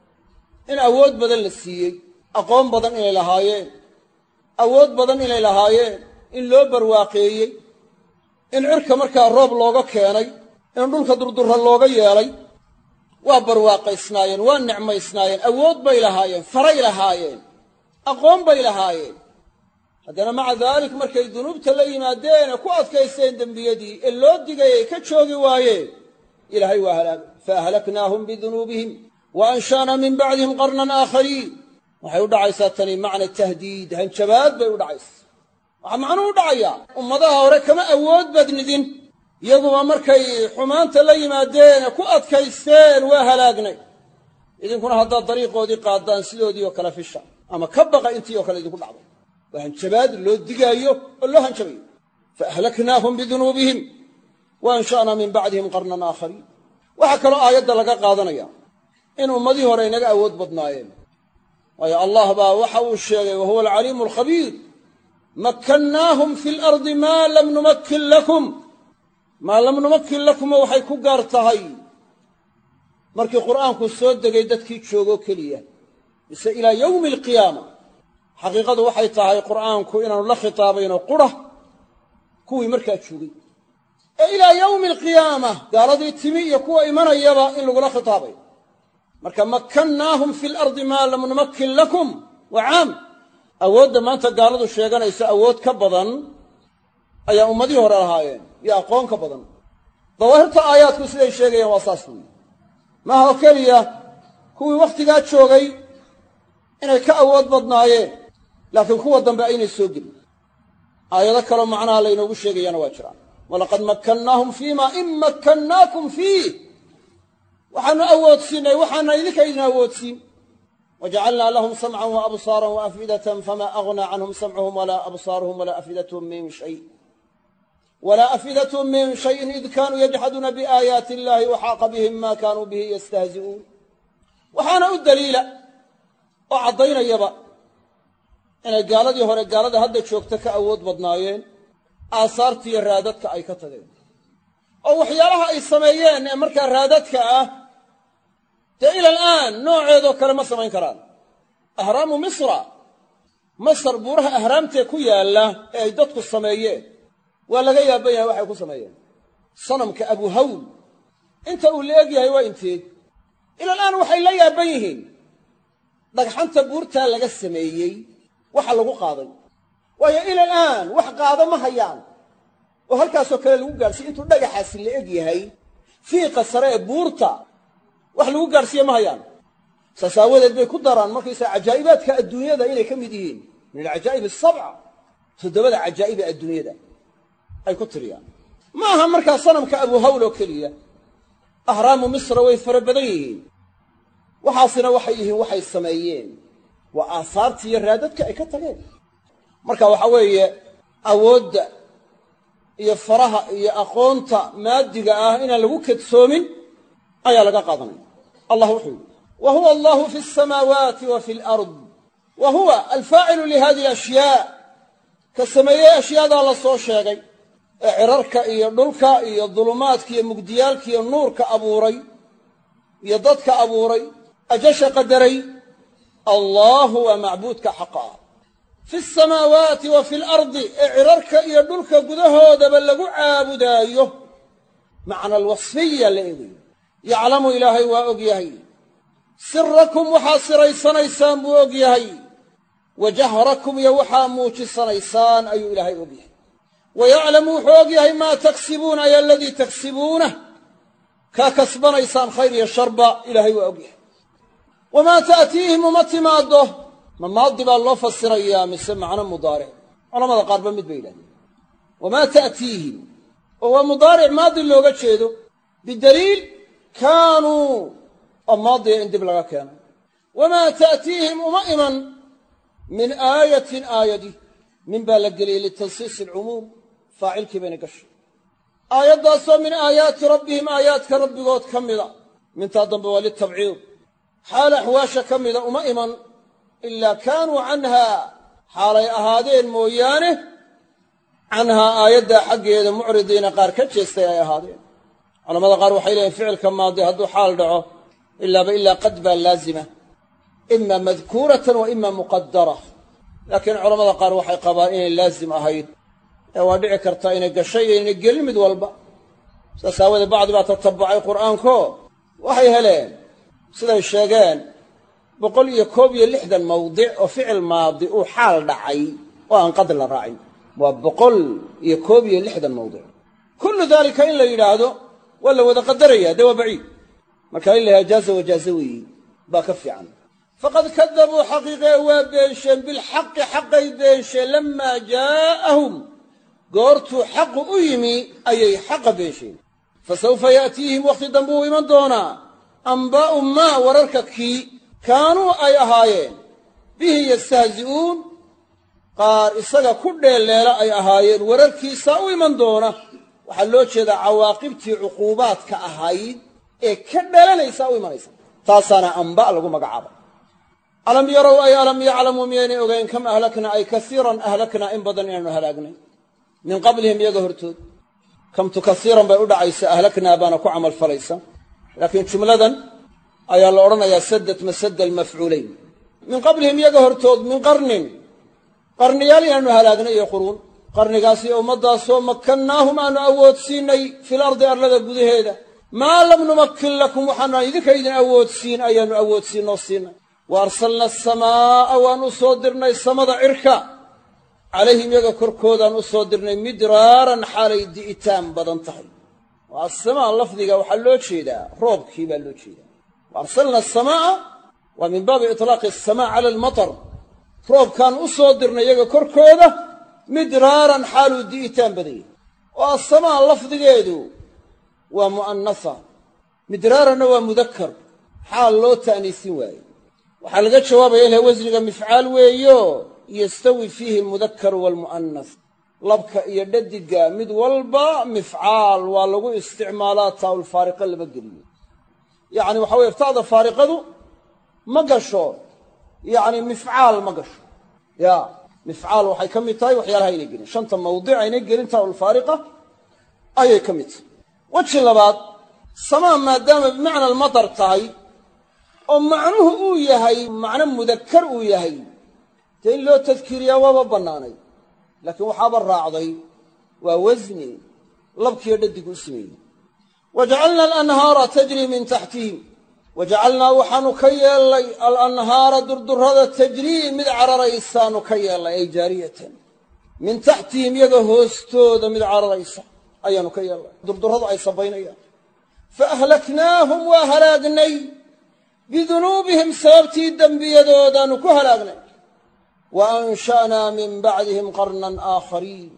in awood badan la siiyey aqoon badan inay lahaayeen awood badan inay lahaayeen in loo barwaaqeeyey in cirka markaa roob looga keenay in dhulka durdurra looga yeelay waa barwaaqaysnaayeen waa nicmaysnaayeen awood bay lahaayeen faray lahaayeen aqoon bay lahaayeen haddana maca daalik markay dunuubta la yimaadeen ee ku adkaysteen dembiyadii ee loo digay ay ka joogi waayeen ilaahay waa halaagay fa ahlaknaahum bidunuubihim wa anshaanaa min bacdihim qarnan aakhariin waxay u dhacaysaa tani macna tahdiid hanjabaad bay u dhacaysaa waxaa macnuu u dhacayaa ummadaha hore kama awood badnidin iyaguba markay xumaanta la yimaadeen ee ku adkaysteen waa halaagnay idinkuna haddaad dariiqoodii qaadaan sidoodii oo kale fisha ama ka baqa intii oo kale idinku dhacdo waa hanjabaad loo digaayo oo loo hanjabayo fa ahlaknaahum bidunuubihim wa ansha'naa min bacdihim qarnan aakhariin waxaa kaloo aayadda laga qaadanaya in ummadihii hore inaga awood badnaayeen waayo allah baa waxa uu sheegay wahuwa alcaliimu alkhabiir makkannaahum fi lardi maa lam numakkin lakum maa lam numakkin lakuma waxay ku gaar tahay markii qur'aanku soo degay dadkii joogoo keliya mise ilaa yowmi alqiyaama xaqiiqadu waxay tahay qur'aanku inaanu la khitaabayno qura kuwii markaa joogay ee ilaa yowmi alqiyaama gaaladii timi iyo kuwa imanayaba in lagula khitaabayo marka makkannaahum fi lardi maa lam numakkin lakum waa caam awoodda maanta gaaladu sheeganaysa awood ka badan ayaa ummadihii hore lahaayeen iyo aqoon ka badan dawaahirta aayaadku siday sheegayaan waa saas weeye maaha oo keliya kuwii wakhtigaa joogay inay ka awood badnaayeen laakiin kuwa dambe aynay soo gelin aayado kaloo macnaha laynoogu sheegayaana waa jiraan walaqad makkannaahum fiimaa in makkannaakum fiih waxaanu awoodsiinay waxaana idinka idin awoodsiin وجعلنا لهم سمعا وأبصارا وأفئدة فما أغنى عنهم سمعهم ولا أبصارهم ولا أفئدتهم من شيء ولا أفئدة من شيء إذ كانوا يجحدون بآيات الله وحاق بهم ما كانوا به يستهزئون وحانا الدليل وعضينا يبا إن قالدي هوري قالدي هدا شوكتك أود بدنايين آثارتي رادتك أي كتغين أو وحيالها أي سميين مركا رادتك أه إلى الآن نوع يدو كلمة سمين كران أهرام مصر مصر بورها أهرامتي كويا الله أي دتك السميين ولا جاي بيها واحد يكون سميين صنم كأبو هول أنت قول لي أجي هيوا أنت إلى الآن وحي لي بيهن دك حنت بورتها لجا السميين وحلقوا قاضي وهي إلى الآن وح قاضي ما هيان وهل كاسو كلا لو جالسين أنتوا دك حاسس اللي أجي هي في قصراء بورتا وحلقوا جالسين ما هيان سساوي ذي كدران ما كيس عجائبات كالدنيا ذا إلى كم يدين من العجائب السبعة تدبل عجائب الدنيا ذا أي كتريان ما هم مركز صنم كأبو هول وكلية أهرام مصر ويفر بديهين وحاصنا وحيهم وحي السمايين وآثارتي الرادتك أي كترين مركز وحوية أود يفرها يأقونتا مادقة إنا لوكت سومن أي لقى قاضن الله وحيد وهو الله في السماوات وفي الأرض وهو الفاعل لهذه الأشياء كالسماية أشياء ذا الله صور شاقي عررك إيا نلك إيا الظلمات إيا مقديالك إيا النور كأبوري إيا ضدك أبوري أجش قدري الله هو معبودك حقا في السماوات وفي الأرض عررك إيا نلك قده دبلغوا عابدايه معنى الوصفية اللي يعلم إلهي وأقيهي سركم وحاصري سنيسان بوقيهي وجهركم يوحى موشي سنيسان أي إلهي أقيهي ويعلم حوقيهي ما تكسبون أي الذي تكسبونه ككسبنا إيسان خير يشرب إلهي وأقيهي وما تأتيهم ومتماده من ماضي بالله فسر أيام سمعنا مضارع أنا ماذا قاربا مدبيلا وما تأتيهم وهو مضارع ماضي اللوغة شيدو بالدليل كانوا الماضي عند بلغا كان وما تأتيهم أمئما من آية آية دي من بالقليل للتنصيص العموم فاعلك بين قش آيات داسو من آيات ربهم آيات كرب قوت كمذا من تضم وللتبعيض حال أحواش كمذا أمئما إلا كانوا عنها حال أهادين مويانه عنها آيات دا حق يد معرضين قار كتشستي آيات هادين على ماذا قالوا حيلين فعل كماضي هدو حال دعوه إلا بإلا قدبا لازمة إما مذكورة وإما مقدرة لكن علماء قالوا وحي قبائل لازم أهيد وادع كرتين قشيء ينقل مدولبا سأساوذ بعض ما تتبعي القرآن كو وحي هلين سيدا الشيقان بقول يكوبي اللحدا الموضع وفعل ماضي وحال دعي وأنقذ الراعي وبقول يكوبي اللحدا الموضع كل ذلك إلا يلاده ولا وذا قدرية دوا بعيد ما كان لها جازة وجازوي باكفي عنه فقد كذبوا حقيقة وبينشين بالحق حقي بينشين لما جاءهم قرتوا حق أيمي أي حق بينشين فسوف يأتيهم وقت دنبوه من دونا أنباء ما وررككي كانوا أي أهايين به يستهزئون قال إساق كل الليلة أي أهايين ورركي ساوي من دونا وحلوش إذا عواقبتي عقوبات كأهايين إيه كدلا ليس أو ما ليس تاسانا أنباء لكم مقعبا ألم يروا أي ألم يعلموا ميني أغين كم أهلكنا أي كثيرا أهلكنا إن بدن إنه هلاقنا من قبلهم يقهرتون كم تكثيرا بيقول عيسى أهلكنا بانكو عمل فليسا لكن شملدا أي الأورنا يسدت مسد المفعولين من قبلهم يقهرتون من قرن قرن يالي أنه هلاقنا يقولون قرن قاسي ومضى سو مكناهم أن أود سيني في الأرض أرلد القذي ما لم نمكن لكم وحنا إذا كيدنا أود سين أيان أود سين نصين وأرسلنا السماء ونصدرنا السماء عركا عليهم يجا كركودا نصدرنا مدرارا حالي دئتام بدن تحي والسماء اللفظي وحلوت شيدا روب كيبا لوت شيدا وأرسلنا السماء ومن باب إطلاق السماء على المطر روب كان أصدرنا يجا كركودا مدرارا حالو دئتام بدي والسماء اللفظي يدو ومؤنثة مدرارا ومذكر حال لو تأنيسين واي waxaa laga jawaabaya ilahay wasniga mifcaal weeyo yastawi fiihi almudakaru waalmu'anas labka iyo dhadiga mid walba mifcaal waa lagu isticmaalaa taa'ul faariqa lama geliyo yacni waxa weye ta'da faariqadu ma gasho yacni mifcaal ma gasho ya mifcaal waxay ka mid tahay waxyaalaha aynay gelin shanta mawdic aynay gelin taa'ul faariqa ayay ka mid tahay weji labaad samaa maadaama bimacna almatar tahay oo macnuhu uu yahay macno mudakar uu yahay dee in loo tadkiiriyaa waaba bannaanay laakiin waxaaba raacday waa wasni labkiiyo dhadigu u sameeyey wajacalna alanhaara tajrii min taxtihim wajacalnaa waxaanu ka yeellay alanhaara durdurrada tajrii mid cararaysaanu ka yeellay ay jaariyatan min taxtihim iyaga hoostooda mid cararaysa ayaanu ka yeellay durdurradu ay sabaynayaan fa ahlaknaahum waa halaagnay bidunuubihim sababtii dembiyadoodaanu ku halaagnay wa ansha'naa min bacdihim qarnan aakhariin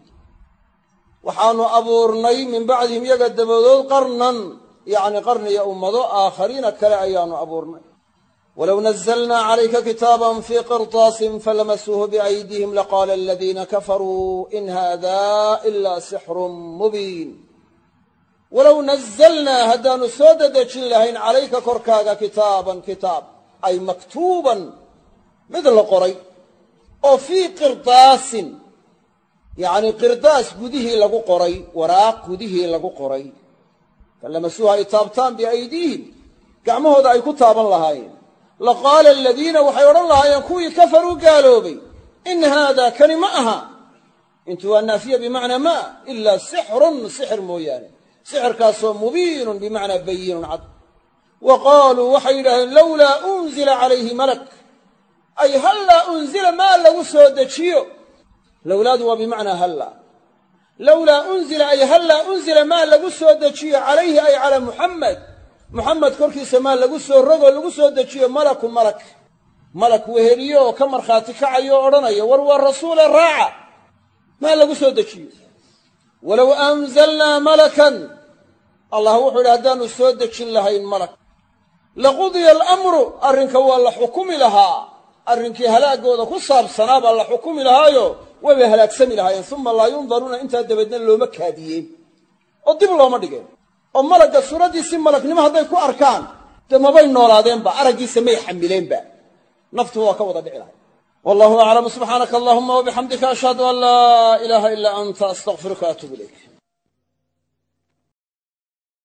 waxaanu abuurnay min bacdihim iyaga dabadood qarnan yacni qarniya ummado aakhariina kale ayaanu abuurnay walow nazalnaa calayka kitaaban fii qirtaasin falamasuuhu biaydihim laqaala aladiina kafaruu in haadaa ilaa sixrun mubiin walow nazalnaa haddaanu soo dedejin lahayn calayka korkaaga kitaaban kitaab ay maktuuban mid la qoray oo fii qirdaasin yacni qirdaas gudihii lagu qoray waraaq gudihii lagu qoray falamasuuha ay taabtaan biaydiihim gacmahooda ay ku taaban lahaayeen laqaala aladiina waxay odhan lahaayeen kuwii kafaruu gaaloobay in haadaa kani ma aha intu waa naafiya bimacnaa maa ilaa sixrun sixir mooyaane sixirkaasoo mubiinun bimacnaa bayinun cad wa qaaluu waxay yidhahdeen lowlaa unzila calayhi malak ay hallaa unzila maa lagu soo dejiyo lowlaadu waa bimacnaa hallaa lowlaa unzila ay hallaa unzila maa lagu soo dejiyo calayhi ay calaa muxamed muxamed korkiisa maa lagu soo rogoo lagu soo dejiyo malaku malak malak weheliyo oo ka markhaati kacayo o odhanaya war waa rasuule raaca maa lagu soo dejiyo walow anzalnaa malakan allah wuxuu yidhi haddaanu soo dejin lahayn malak laqudiya alamru arrinka waa la xukumi lahaa arrinkii halaagooda ku saabsanaa baa la xukumi lahaayo wayba halaagsami lahaayeen uma laa yundaruuna intaa dabeedna looma kaadiyeen oo dib looma dhigeen oo malagga suuraddiisii malagnimo hadday ku arkaan dee mabay noolaadeenba araggiisa may xamileenba naftu waa ka wada dhici lahay wallahu aclam subxaanaka allahuma wabixamdika ashhadu an laa ilaaha ilaa anta astaqfiruka atuubu ilayk